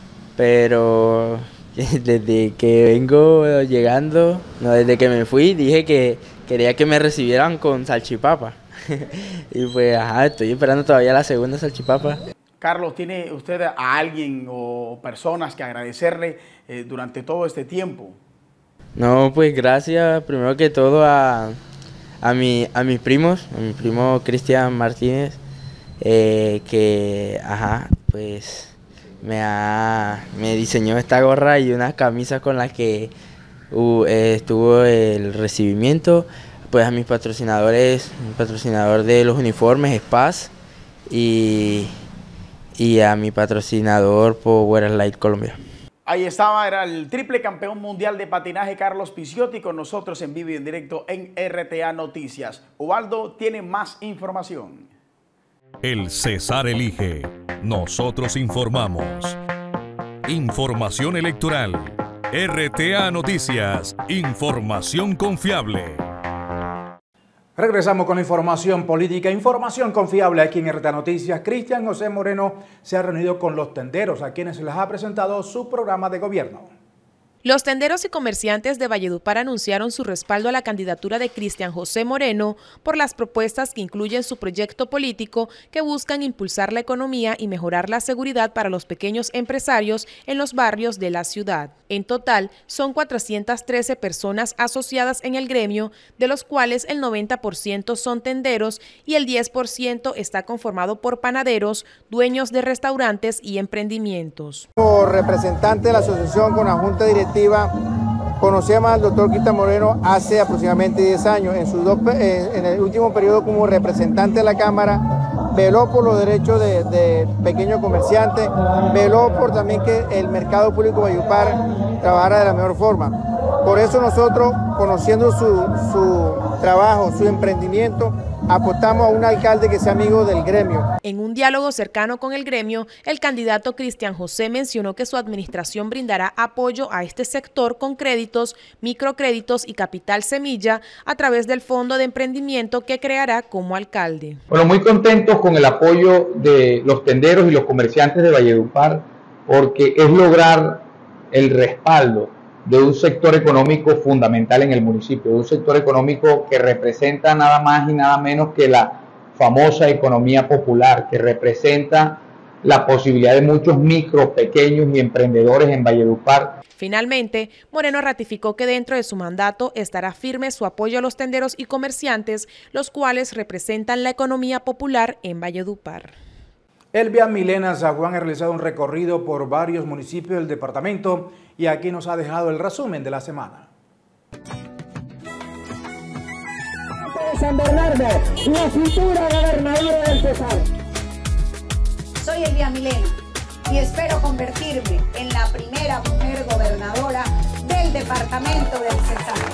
pero desde que vengo llegando, no, desde que me fui, dije que quería que me recibieran con salchipapa. Y pues, ajá, estoy esperando todavía la segunda salchipapa. Carlos, ¿tiene usted a alguien o personas que agradecerle eh, durante todo este tiempo? No, pues gracias primero que todo a, a, mi, a mis primos, a mi primo Cristian Martínez, eh, que, ajá, pues me, ha, me diseñó esta gorra y unas camisas con las que uh, eh, estuvo el recibimiento. Pues a mis patrocinadores, mi patrocinador de los uniformes es Paz y, y a mi patrocinador Power Light Colombia. Ahí estaba, era el triple campeón mundial de patinaje Carlos Picciotti con nosotros en vivo y en directo en R T A Noticias. Ubaldo tiene más información. El Cesar elige, nosotros informamos. Información electoral. R T A Noticias, información confiable. Regresamos con la información política, información confiable aquí en R T A Noticias. Cristian José Moreno se ha reunido con los tenderos, a quienes les ha presentado su programa de gobierno. Los tenderos y comerciantes de Valledupar anunciaron su respaldo a la candidatura de Cristian José Moreno por las propuestas que incluyen su proyecto político que buscan impulsar la economía y mejorar la seguridad para los pequeños empresarios en los barrios de la ciudad. En total, son cuatrocientas trece personas asociadas en el gremio, de los cuales el noventa por ciento son tenderos y el diez por ciento está conformado por panaderos, dueños de restaurantes y emprendimientos. Como representante de la asociación con la Junta Directiva, conocíamos al doctor Cristian Moreno hace aproximadamente diez años. En, sus dos, en el último periodo como representante de la Cámara, veló por los derechos de, de pequeños comerciantes, veló por también que el mercado público de Valledupar trabajara de la mejor forma. Por eso nosotros, conociendo su, su trabajo, su emprendimiento, apostamos a un alcalde que sea amigo del gremio. En un diálogo cercano con el gremio, el candidato Cristian José mencionó que su administración brindará apoyo a este sector con créditos, microcréditos y capital semilla a través del fondo de emprendimiento que creará como alcalde. Bueno, muy contentos con el apoyo de los tenderos y los comerciantes de Valledupar, porque es lograr el respaldo de un sector económico fundamental en el municipio, de un sector económico que representa nada más y nada menos que la famosa economía popular, que representa la posibilidad de muchos micro, pequeños y emprendedores en Valledupar. Finalmente, Moreno ratificó que dentro de su mandato estará firme su apoyo a los tenderos y comerciantes, los cuales representan la economía popular en Valledupar. Elvia Milena Zaguán ha realizado un recorrido por varios municipios del departamento y aquí nos ha dejado el resumen de la semana. San Bernardo, la futura gobernadora del Cesar. Soy Elvia Milena y espero convertirme en la primera mujer gobernadora del departamento del Cesar.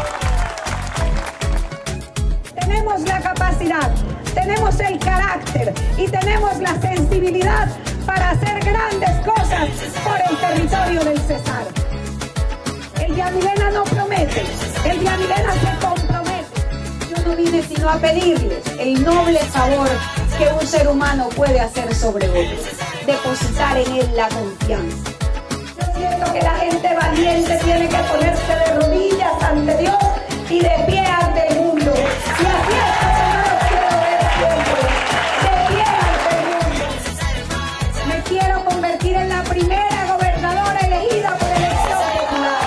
Tenemos la capacidad, tenemos el carácter y tenemos la sensibilidad para hacer grandes cosas por el territorio del Cesar. Elvia Milena no promete, Elvia Milena se compromete. Yo no vine sino a pedirles el noble favor que un ser humano puede hacer sobre otro, depositar en él la confianza. Yo siento que la gente valiente tiene que ponerse de rodillas ante Dios y de pie ante el mundo. Y así es como yo los quiero ver siempre, de pie ante el mundo. Me quiero convertir en la primera gobernadora elegida por elección popular.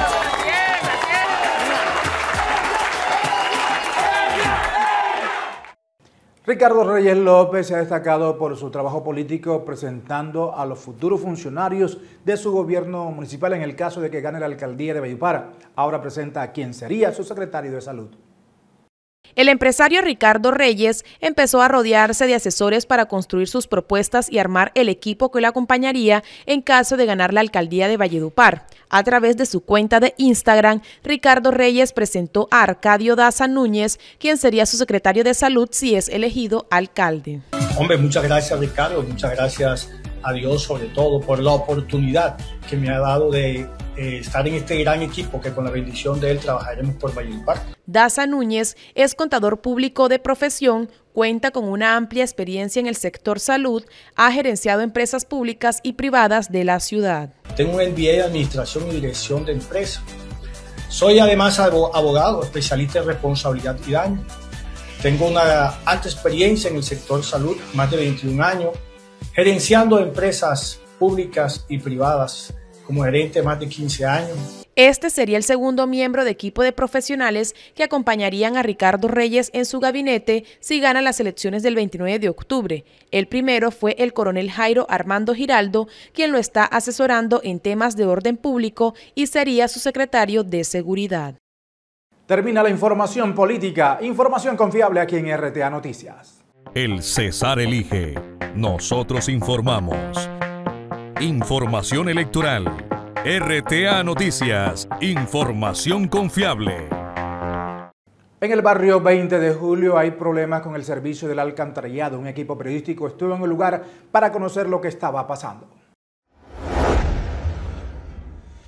Ricardo Reyes López se ha destacado por su trabajo político presentando a los futuros funcionarios de su gobierno municipal en el caso de que gane la alcaldía de Valledupar. Ahora presenta a quien sería su secretario de Salud. El empresario Ricardo Reyes empezó a rodearse de asesores para construir sus propuestas y armar el equipo que lo acompañaría en caso de ganar la alcaldía de Valledupar. A través de su cuenta de Instagram, Ricardo Reyes presentó a Arcadio Daza Núñez, quien sería su secretario de Salud si es elegido alcalde. Hombre, muchas gracias Ricardo, muchas gracias a Dios sobre todo por la oportunidad que me ha dado de eh, estar en este gran equipo que con la bendición de él trabajaremos por Valledupar. Daza Núñez es contador público de profesión, cuenta con una amplia experiencia en el sector salud, ha gerenciado empresas públicas y privadas de la ciudad. Tengo un M B A de Administración y Dirección de Empresas. Soy además abogado, especialista en responsabilidad y daño. Tengo una alta experiencia en el sector salud, más de veintiún años, gerenciando empresas públicas y privadas, como gerente más de quince años. Este sería el segundo miembro de equipo de profesionales que acompañarían a Ricardo Reyes en su gabinete si gana las elecciones del veintinueve de octubre. El primero fue el coronel Jairo Armando Giraldo, quien lo está asesorando en temas de orden público y sería su secretario de Seguridad. Termina la información política, información confiable aquí en R T A Noticias. El Cesar elige, nosotros informamos. Información electoral. R T A Noticias, información confiable. En el barrio veinte de julio hay problemas con el servicio del alcantarillado. Un equipo periodístico estuvo en el lugar para conocer lo que estaba pasando.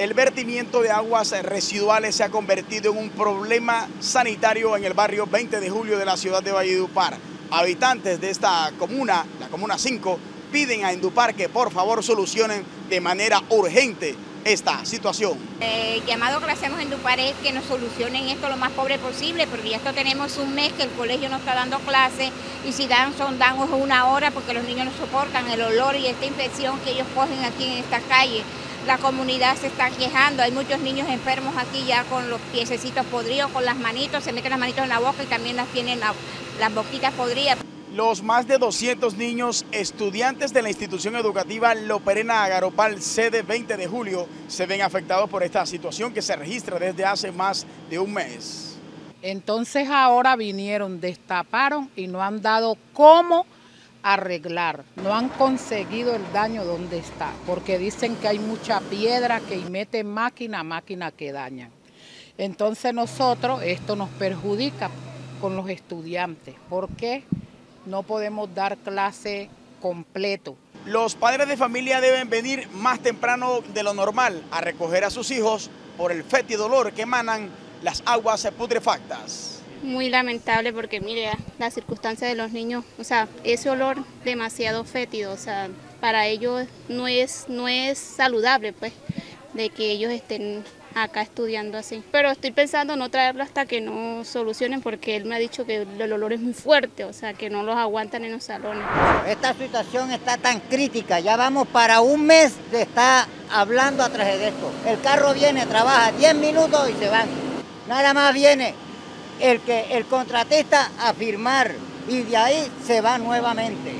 El vertimiento de aguas residuales se ha convertido en un problema sanitario en el barrio veinte de julio de la ciudad de Valledupar. Habitantes de esta comuna, la comuna cinco, piden a Endupar que por favor solucionen de manera urgente esta situación. El eh, llamado que le hacemos a Endupar es que nos solucionen esto lo más pobre posible, porque ya esto tenemos un mes que el colegio no está dando clases y si dan son dan una hora porque los niños no soportan el olor y esta infección que ellos cogen aquí en esta calle. La comunidad se está quejando, hay muchos niños enfermos aquí ya con los piececitos podridos, con las manitos, se meten las manitos en la boca y también las tienen la, las boquitas podridas. Los más de doscientos niños estudiantes de la institución educativa Loperena Agaropal, sede veinte de julio, se ven afectados por esta situación que se registra desde hace más de un mes. Entonces ahora vinieron, destaparon y no han dado cómo arreglar, no han conseguido el daño donde está, porque dicen que hay mucha piedra que meten máquina, máquina que dañan. Entonces nosotros, esto nos perjudica con los estudiantes, porque no podemos dar clase completo. Los padres de familia deben venir más temprano de lo normal a recoger a sus hijos por el fétido olor que emanan las aguas putrefactas. Muy lamentable porque mire la circunstancia de los niños, o sea, ese olor demasiado fétido, o sea, para ellos no es, no es saludable pues, de que ellos estén acá estudiando así. Pero estoy pensando no traerlo hasta que no solucionen porque él me ha dicho que el olor es muy fuerte, o sea, que no los aguantan en los salones. Esta situación está tan crítica, ya vamos para un mes de estar hablando a través de esto. El carro viene, trabaja diez minutos y se van. Nada más viene el, que, el contratista a firmar y de ahí se va nuevamente.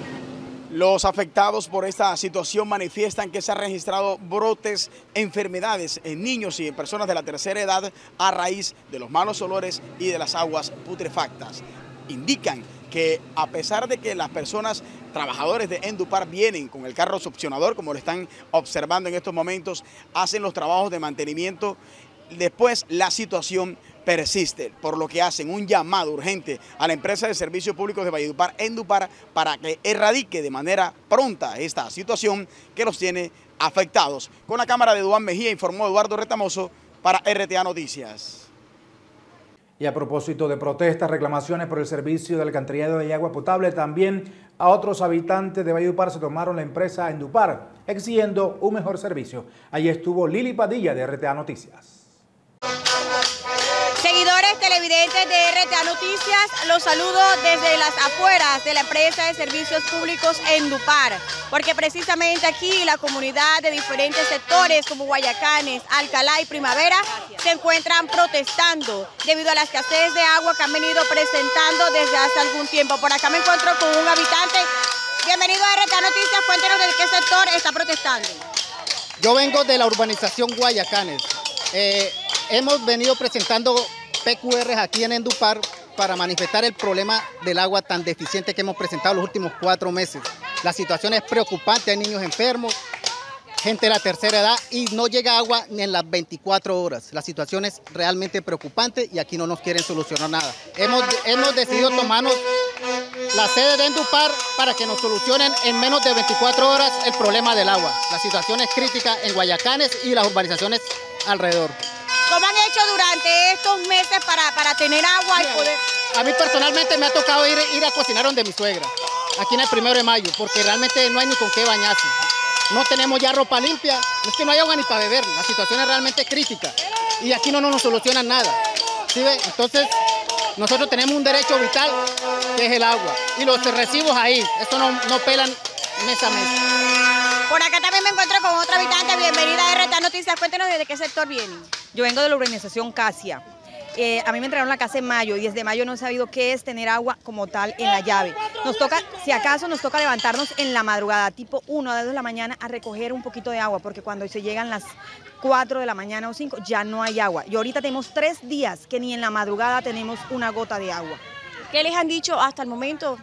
Los afectados por esta situación manifiestan que se han registrado brotes, enfermedades en niños y en personas de la tercera edad a raíz de los malos olores y de las aguas putrefactas. Indican que a pesar de que las personas, trabajadores de Endupar vienen con el carro succionador, como lo están observando en estos momentos, hacen los trabajos de mantenimiento, después la situación persiste, por lo que hacen un llamado urgente a la empresa de servicios públicos de Valledupar, Endupar, para que erradique de manera pronta esta situación que los tiene afectados. Con la cámara de Duván Mejía informó Eduardo Retamoso para R T A Noticias. Y a propósito de protestas, reclamaciones por el servicio de alcantarillado y agua potable, también a otros habitantes de Valledupar se tomaron la empresa Endupar, exigiendo un mejor servicio. Allí estuvo Lili Padilla de R T A Noticias. Seguidores televidentes de R T A Noticias, los saludo desde las afueras de la empresa de servicios públicos Endupar, porque precisamente aquí la comunidad de diferentes sectores como Guayacanes, Alcalá y Primavera se encuentran protestando debido a la escasez de agua que han venido presentando desde hace algún tiempo. Por acá me encuentro con un habitante. Bienvenido a R T A Noticias, cuéntenos de qué sector está protestando. Yo vengo de la urbanización Guayacanes. Eh, hemos venido presentando P Q Rs aquí en Endupar para manifestar el problema del agua tan deficiente que hemos presentado los últimos cuatro meses. La situación es preocupante, hay niños enfermos, gente de la tercera edad y no llega agua ni en las veinticuatro horas. La situación es realmente preocupante y aquí no nos quieren solucionar nada. Hemos, hemos decidido tomarnos la sede de Endupar para que nos solucionen en menos de veinticuatro horas el problema del agua. La situación es crítica en Guayacanes y las urbanizaciones alrededor. ¿Cómo han hecho durante estos meses para, para tener agua y poder...? A mí personalmente me ha tocado ir, ir a cocinar donde mi suegra, aquí en el primero de mayo, porque realmente no hay ni con qué bañarse. No tenemos ya ropa limpia, es que no hay agua ni para beber, la situación es realmente crítica y aquí no, no nos solucionan nada. ¿Sí ve? Entonces, nosotros tenemos un derecho vital que es el agua y los recibos ahí, esto no, no pelan mes a mes. Por acá también me encuentro con otra habitante. Bienvenida a R T A Noticias. Cuéntenos desde qué sector vienen. Yo vengo de la urbanización Casia. Eh, a mí me entregaron la casa en mayo y desde mayo no he sabido qué es tener agua como tal en la llave. Nos toca, si acaso nos toca levantarnos en la madrugada, tipo una o dos de la mañana, a recoger un poquito de agua, porque cuando se llegan las cuatro de la mañana o cinco ya no hay agua. Y ahorita tenemos tres días que ni en la madrugada tenemos una gota de agua. ¿Qué les han dicho hasta el momento?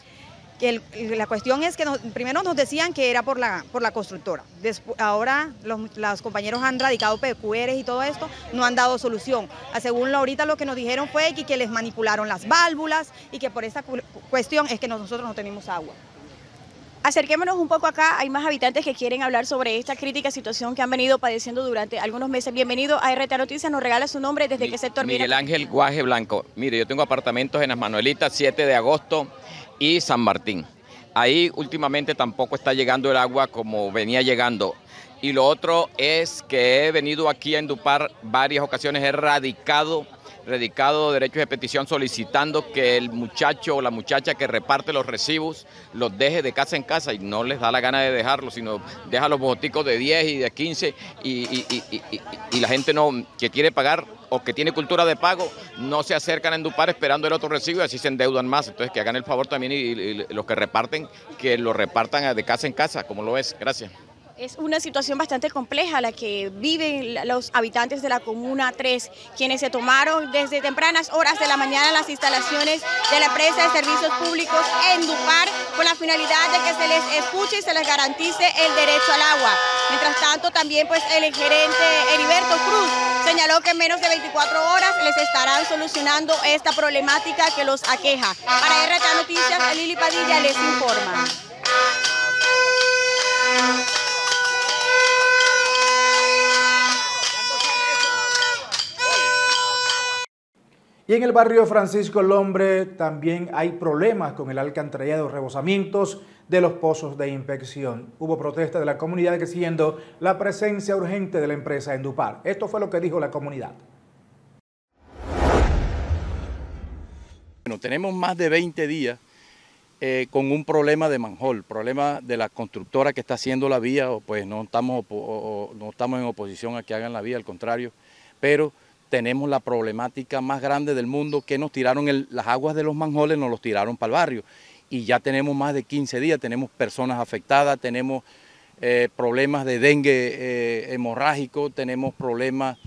Que el, la cuestión es que nos, primero nos decían que era por la, por la constructora. Después, ahora los, los compañeros han radicado P Q Rs y todo esto, no han dado solución. Según lo, ahorita lo que nos dijeron fue que, que les manipularon las válvulas y que por esa cu cuestión es que nosotros no tenemos agua. Acerquémonos un poco acá, hay más habitantes que quieren hablar sobre esta crítica situación que han venido padeciendo durante algunos meses. Bienvenido a R T A Noticias, nos regala su nombre, ¿desde qué sector viene? Miguel Ángel Guaje Blanco. Mire, yo tengo apartamentos en Las Manuelitas, siete de agosto y San Martín. Ahí últimamente tampoco está llegando el agua como venía llegando. Y lo otro es que he venido aquí a Endupar varias ocasiones, he radicado radicado derechos de petición solicitando que el muchacho o la muchacha que reparte los recibos los deje de casa en casa, y no les da la gana de dejarlos, sino deja los bojoticos de diez y de quince y, y, y, y, y, y la gente no que quiere pagar o que tiene cultura de pago no se acercan a Endupar esperando el otro recibo y así se endeudan más. Entonces que hagan el favor también y, y, y los que reparten, que lo repartan de casa en casa, como lo es. Gracias. Es una situación bastante compleja la que viven los habitantes de la Comuna tres, quienes se tomaron desde tempranas horas de la mañana las instalaciones de la empresa de servicios públicos Endupar con la finalidad de que se les escuche y se les garantice el derecho al agua. Mientras tanto, también pues el gerente Heriberto Cruz señaló que en menos de veinticuatro horas les estarán solucionando esta problemática que los aqueja. Para R T A Noticias, Lili Padilla les informa. Y en el barrio Francisco Lombre también hay problemas con el alcantarillado, rebosamientos de los pozos de inspección. Hubo protesta de la comunidad exigiendo la presencia urgente de la empresa Endupar. Esto fue lo que dijo la comunidad. Bueno, tenemos más de veinte días eh, con un problema de manhole, problema de la constructora que está haciendo la vía, o pues no estamos, o, o, no estamos en oposición a que hagan la vía, al contrario, pero tenemos la problemática más grande del mundo, que nos tiraron el, las aguas de los manholes, nos los tiraron para el barrio. Y ya tenemos más de quince días, tenemos personas afectadas, tenemos eh, problemas de dengue eh, hemorrágico, tenemos problemas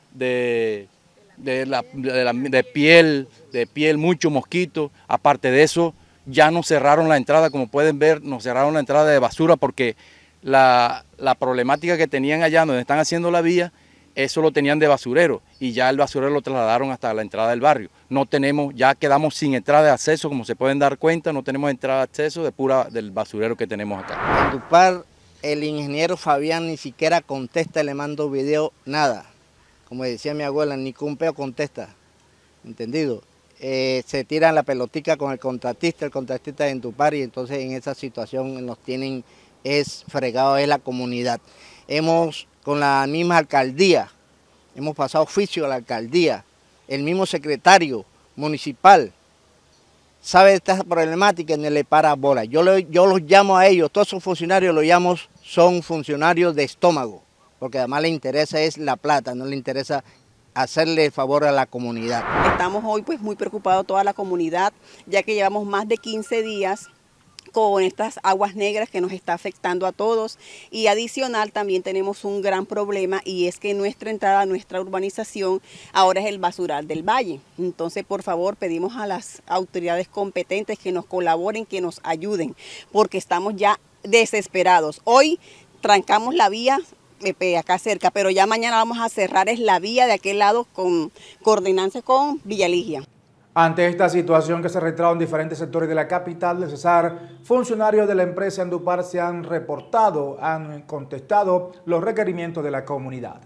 de, de, la, de, la, de piel, de piel, mucho mosquito. Aparte de eso, ya nos cerraron la entrada, como pueden ver, nos cerraron la entrada de basura porque la, la problemática que tenían allá donde están haciendo la vía, eso lo tenían de basurero y ya el basurero lo trasladaron hasta la entrada del barrio. No tenemos, ya quedamos sin entrada de acceso, como se pueden dar cuenta, no tenemos entrada de acceso de pura del basurero que tenemos acá. En Endupar, el ingeniero Fabián ni siquiera contesta, le mando video, nada. Como decía mi abuela, ni cumpeo contesta, ¿entendido? Eh, se tiran la pelotica con el contratista, el contratista de Endupar, y entonces en esa situación nos tienen, es fregado, es la comunidad. Hemos, con la misma alcaldía, hemos pasado oficio a la alcaldía, el mismo secretario municipal sabe de esta problemática y no le para bola. Yo, le, yo los llamo a ellos, todos esos funcionarios los llamo, son funcionarios de estómago, porque además le interesa es la plata, no le interesa hacerle el favor a la comunidad. Estamos hoy pues muy preocupados toda la comunidad, ya que llevamos más de quince días con estas aguas negras que nos está afectando a todos, y adicional también tenemos un gran problema, y es que nuestra entrada a nuestra urbanización ahora es el basural del valle. Entonces por favor pedimos a las autoridades competentes que nos colaboren, que nos ayuden, porque estamos ya desesperados. Hoy trancamos la vía acá cerca, pero ya mañana vamos a cerrar es la vía de aquel lado con coordinarse con Villa Ligia. Ante esta situación que se retrasa en diferentes sectores de la capital de Cesar, funcionarios de la empresa Endupar se han reportado, han contestado los requerimientos de la comunidad.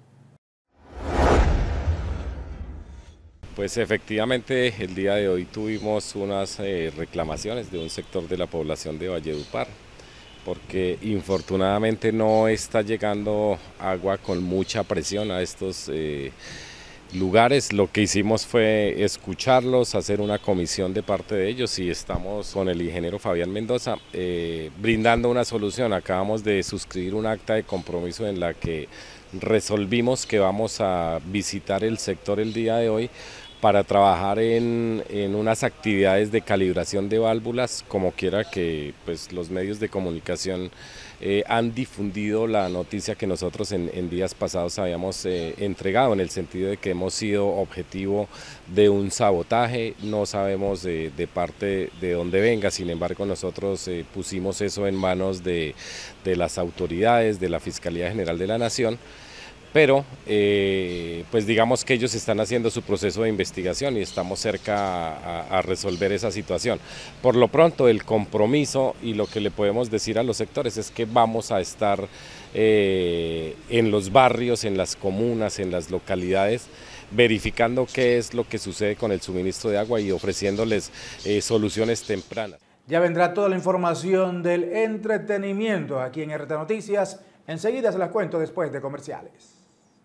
Pues efectivamente el día de hoy tuvimos unas eh, reclamaciones de un sector de la población de Valledupar, porque infortunadamente no está llegando agua con mucha presión a estos eh, lugares. Lo que hicimos fue escucharlos, hacer una comisión de parte de ellos, y estamos con el ingeniero Fabián Mendoza eh, brindando una solución. Acabamos de suscribir un acta de compromiso en la que resolvimos que vamos a visitar el sector el día de hoy para trabajar en, en unas actividades de calibración de válvulas, como quiera que pues, los medios de comunicación eh, han difundido la noticia que nosotros en, en días pasados habíamos eh, entregado, en el sentido de que hemos sido objetivo de un sabotaje. No sabemos de, de parte de dónde venga, sin embargo nosotros eh, pusimos eso en manos de, de las autoridades, de la Fiscalía General de la Nación, pero eh, pues digamos que ellos están haciendo su proceso de investigación y estamos cerca a, a resolver esa situación. Por lo pronto el compromiso y lo que le podemos decir a los sectores es que vamos a estar eh, en los barrios, en las comunas, en las localidades, verificando qué es lo que sucede con el suministro de agua y ofreciéndoles eh, soluciones tempranas. Ya vendrá toda la información del entretenimiento aquí en R T Noticias. Enseguida se las cuento después de comerciales.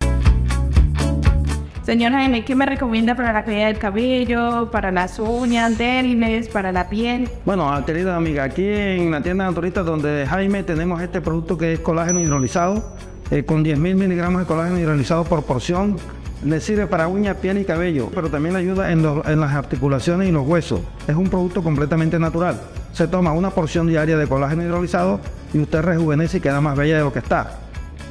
Señor Jaime, ¿qué me recomienda para la caída del cabello, para las uñas débiles, para la piel? Bueno, querida amiga, aquí en la tienda naturista donde Jaime tenemos este producto que es colágeno hidrolizado, eh, con diez mil miligramos de colágeno hidrolizado por porción. Le sirve para uñas, piel y cabello, pero también le ayuda en, los, en las articulaciones y los huesos. Es un producto completamente natural. Se toma una porción diaria de colágeno hidrolizado y usted rejuvenece y queda más bella de lo que está.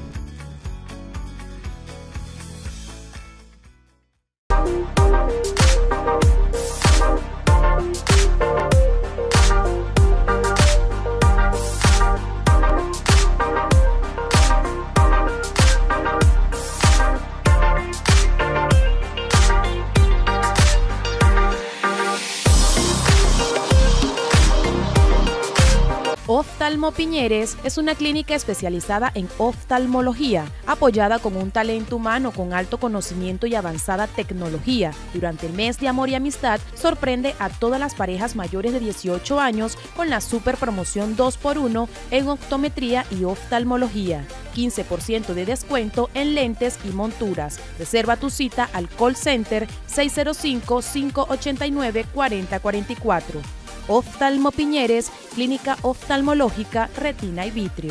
Oftalmo Piñeres es una clínica especializada en oftalmología, apoyada con un talento humano con alto conocimiento y avanzada tecnología. Durante el mes de amor y amistad, sorprende a todas las parejas mayores de dieciocho años con la super promoción dos por uno en optometría y oftalmología. quince por ciento de descuento en lentes y monturas. Reserva tu cita al call center seis cero cinco, cinco ocho nueve, cuatro cero cuatro cuatro. Oftalmo Piñeres, clínica oftalmológica, retina y vitrio.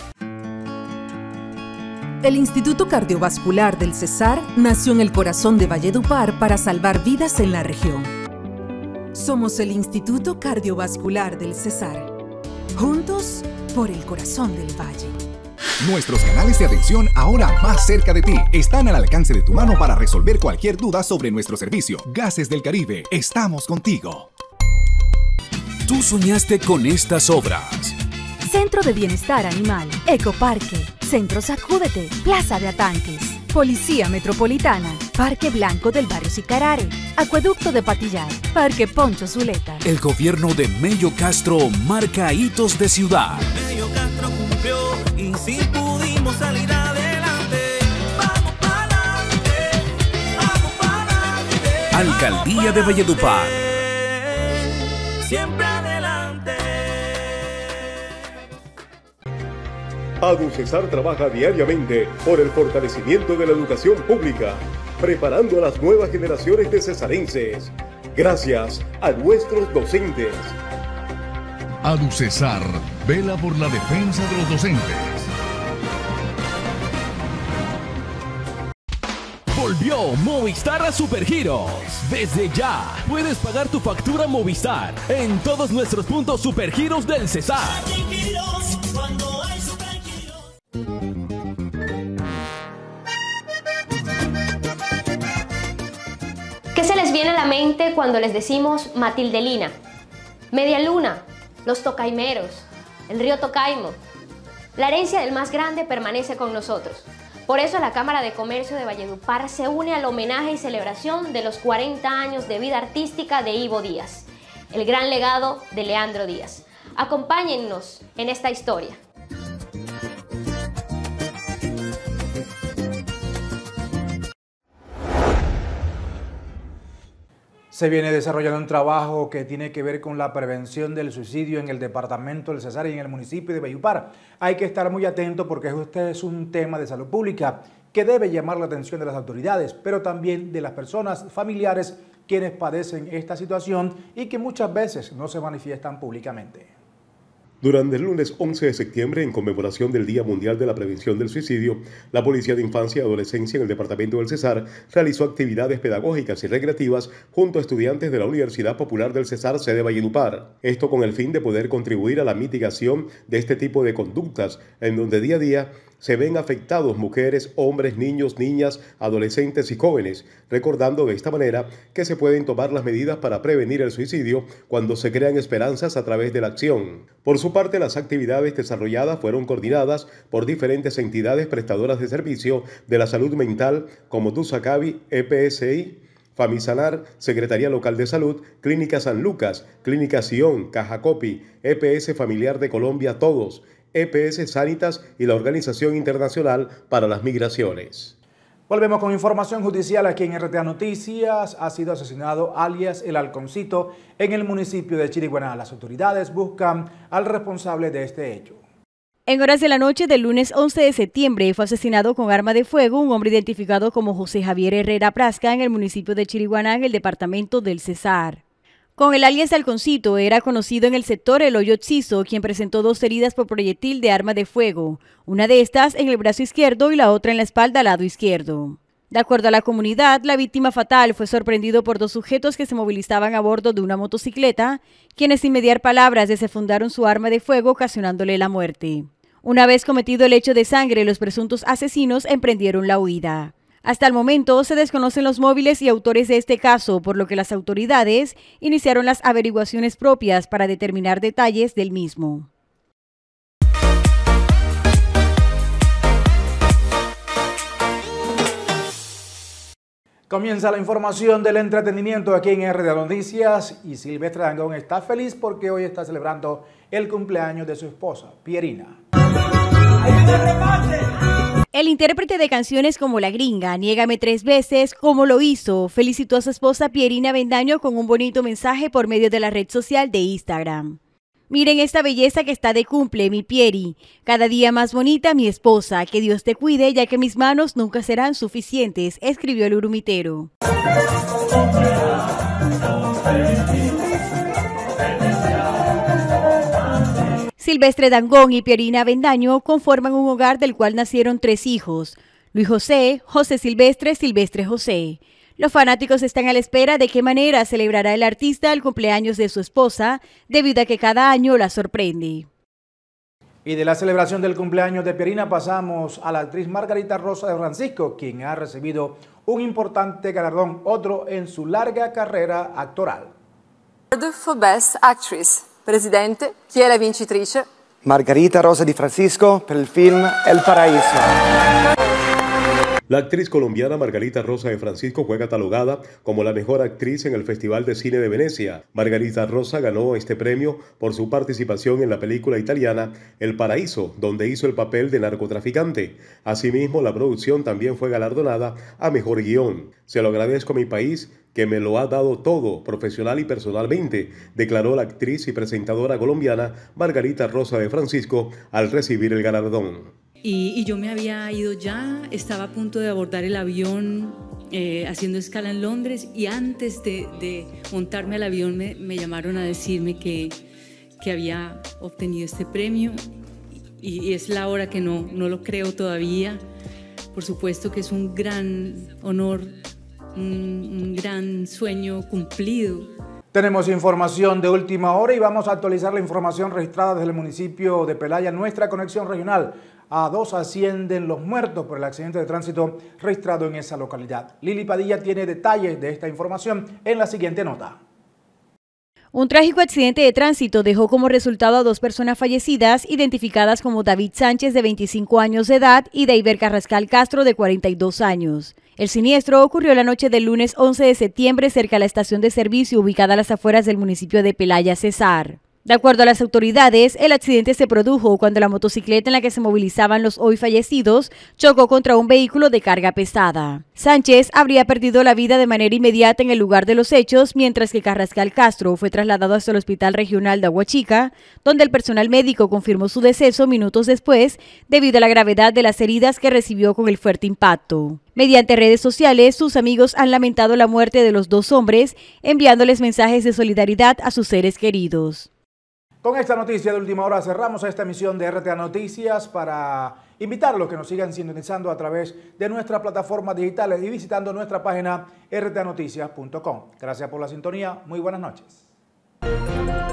El Instituto Cardiovascular del Cesar nació en el corazón de Valledupar para salvar vidas en la región. Somos el Instituto Cardiovascular del Cesar. Juntos por el corazón del valle. Nuestros canales de atención ahora más cerca de ti están al alcance de tu mano para resolver cualquier duda sobre nuestro servicio. Gases del Caribe, estamos contigo. Tú soñaste con estas obras. Centro de Bienestar Animal, Ecoparque, Centro Sacúdete, Plaza de Atanques, Policía Metropolitana, Parque Blanco del Barrio Sicarare, Acueducto de Patillar, Parque Poncho Zuleta. El gobierno de Mello Castro marca hitos de ciudad. Mello Castro cumplió y sí pudimos salir adelante. Vamos para adelante, vamos para adelante. Alcaldía de Valledupar. Siempre adelante. ADUCESAR trabaja diariamente por el fortalecimiento de la educación pública, preparando a las nuevas generaciones de cesarenses. Gracias a nuestros docentes. ADUCESAR vela por la defensa de los docentes. Volvió Movistar a Supergiros. Desde ya puedes pagar tu factura Movistar en todos nuestros puntos Supergiros del Cesar. ¿Qué se les viene a la mente cuando les decimos Matildelina? Media Luna, los tocaimeros, el río Tocaimo. La herencia del más grande permanece con nosotros. Por eso la Cámara de Comercio de Valledupar se une al homenaje y celebración de los cuarenta años de vida artística de Ivo Díaz, el gran legado de Leandro Díaz. Acompáñennos en esta historia. Se viene desarrollando un trabajo que tiene que ver con la prevención del suicidio en el departamento del Cesar y en el municipio de Valledupar. Hay que estar muy atento porque este es un tema de salud pública que debe llamar la atención de las autoridades, pero también de las personas familiares quienes padecen esta situación y que muchas veces no se manifiestan públicamente. Durante el lunes once de septiembre, en conmemoración del Día Mundial de la Prevención del Suicidio, la Policía de Infancia y Adolescencia en el Departamento del Cesar realizó actividades pedagógicas y recreativas junto a estudiantes de la Universidad Popular del Cesar, sede Valledupar. Esto con el fin de poder contribuir a la mitigación de este tipo de conductas, en donde día a día se ven afectados mujeres, hombres, niños, niñas, adolescentes y jóvenes, recordando de esta manera que se pueden tomar las medidas para prevenir el suicidio cuando se crean esperanzas a través de la acción. Por su parte, las actividades desarrolladas fueron coordinadas por diferentes entidades prestadoras de servicio de la salud mental como Dusacabi, E P S I, Famisanar, Secretaría Local de Salud, Clínica San Lucas, Clínica Sion, Caja Copi, E P S Familiar de Colombia Todos, E P S Sanitas y la Organización Internacional para las Migraciones. Volvemos con información judicial aquí en R T A Noticias. Ha sido asesinado alias El Halconcito en el municipio de Chiriguaná. Las autoridades buscan al responsable de este hecho. En horas de la noche del lunes once de septiembre fue asesinado con arma de fuego un hombre identificado como José Javier Herrera Prasca en el municipio de Chiriguaná, en el departamento del Cesar. Con el alias Halconcito era conocido en el sector El Hoyo Xizo, quien presentó dos heridas por proyectil de arma de fuego, una de estas en el brazo izquierdo y la otra en la espalda al lado izquierdo. De acuerdo a la comunidad, la víctima fatal fue sorprendido por dos sujetos que se movilizaban a bordo de una motocicleta, quienes sin mediar palabras desenfundaron su arma de fuego, ocasionándole la muerte. Una vez cometido el hecho de sangre, los presuntos asesinos emprendieron la huida. Hasta el momento se desconocen los móviles y autores de este caso, por lo que las autoridades iniciaron las averiguaciones propias para determinar detalles del mismo. Comienza la información del entretenimiento aquí en R T A Noticias y Silvestre Dangón está feliz porque hoy está celebrando el cumpleaños de su esposa, Pierina. El intérprete de canciones como La Gringa, Niégame tres veces, Como lo hizo, felicitó a su esposa Pierina Avendaño con un bonito mensaje por medio de la red social de Instagram. Miren esta belleza que está de cumple, mi Pieri. Cada día más bonita mi esposa. Que Dios te cuide, ya que mis manos nunca serán suficientes, escribió el urumitero. Silvestre Dangón y Pierina Avendaño conforman un hogar del cual nacieron tres hijos: Luis José, José Silvestre, Silvestre José. Los fanáticos están a la espera de qué manera celebrará el artista el cumpleaños de su esposa, debido a que cada año la sorprende. Y de la celebración del cumpleaños de Pierina pasamos a la actriz Margarita Rosa de Francisco, quien ha recibido un importante galardón, otro en su larga carrera actoral. Award for Best Actress. Presidente, chi è la vincitrice? Margarita Rosa di Francisco per il film El Paraíso. La actriz colombiana Margarita Rosa de Francisco fue catalogada como la mejor actriz en el Festival de Cine de Venecia. Margarita Rosa ganó este premio por su participación en la película italiana El Paraíso, donde hizo el papel de narcotraficante. Asimismo, la producción también fue galardonada a mejor guión. Se lo agradezco a mi país, que me lo ha dado todo, profesional y personalmente, declaró la actriz y presentadora colombiana Margarita Rosa de Francisco al recibir el galardón. Y, y yo me había ido ya, estaba a punto de abordar el avión eh, haciendo escala en Londres, y antes de, de montarme al avión me, me llamaron a decirme que, que había obtenido este premio, y, y es la hora que no, no lo creo todavía. Por supuesto que es un gran honor, un, un gran sueño cumplido. Tenemos información de última hora y vamos a actualizar la información registrada desde el municipio de Pelaya, nuestra conexión regional. A dos ascienden los muertos por el accidente de tránsito registrado en esa localidad. Lili Padilla tiene detalles de esta información en la siguiente nota. Un trágico accidente de tránsito dejó como resultado a dos personas fallecidas, identificadas como David Sánchez, de veinticinco años de edad, y Deiber Carrascal Castro, de cuarenta y dos años. El siniestro ocurrió la noche del lunes once de septiembre cerca a la estación de servicio ubicada a las afueras del municipio de Pelaya, Cesar. De acuerdo a las autoridades, el accidente se produjo cuando la motocicleta en la que se movilizaban los hoy fallecidos chocó contra un vehículo de carga pesada. Sánchez habría perdido la vida de manera inmediata en el lugar de los hechos, mientras que Carrascal Castro fue trasladado hasta el Hospital Regional de Aguachica, donde el personal médico confirmó su deceso minutos después debido a la gravedad de las heridas que recibió con el fuerte impacto. Mediante redes sociales, sus amigos han lamentado la muerte de los dos hombres, enviándoles mensajes de solidaridad a sus seres queridos. Con esta noticia de última hora cerramos esta emisión de R T A Noticias para invitarlos a que nos sigan sintonizando a través de nuestras plataformas digitales y visitando nuestra página r t a noticias punto com. Gracias por la sintonía. Muy buenas noches.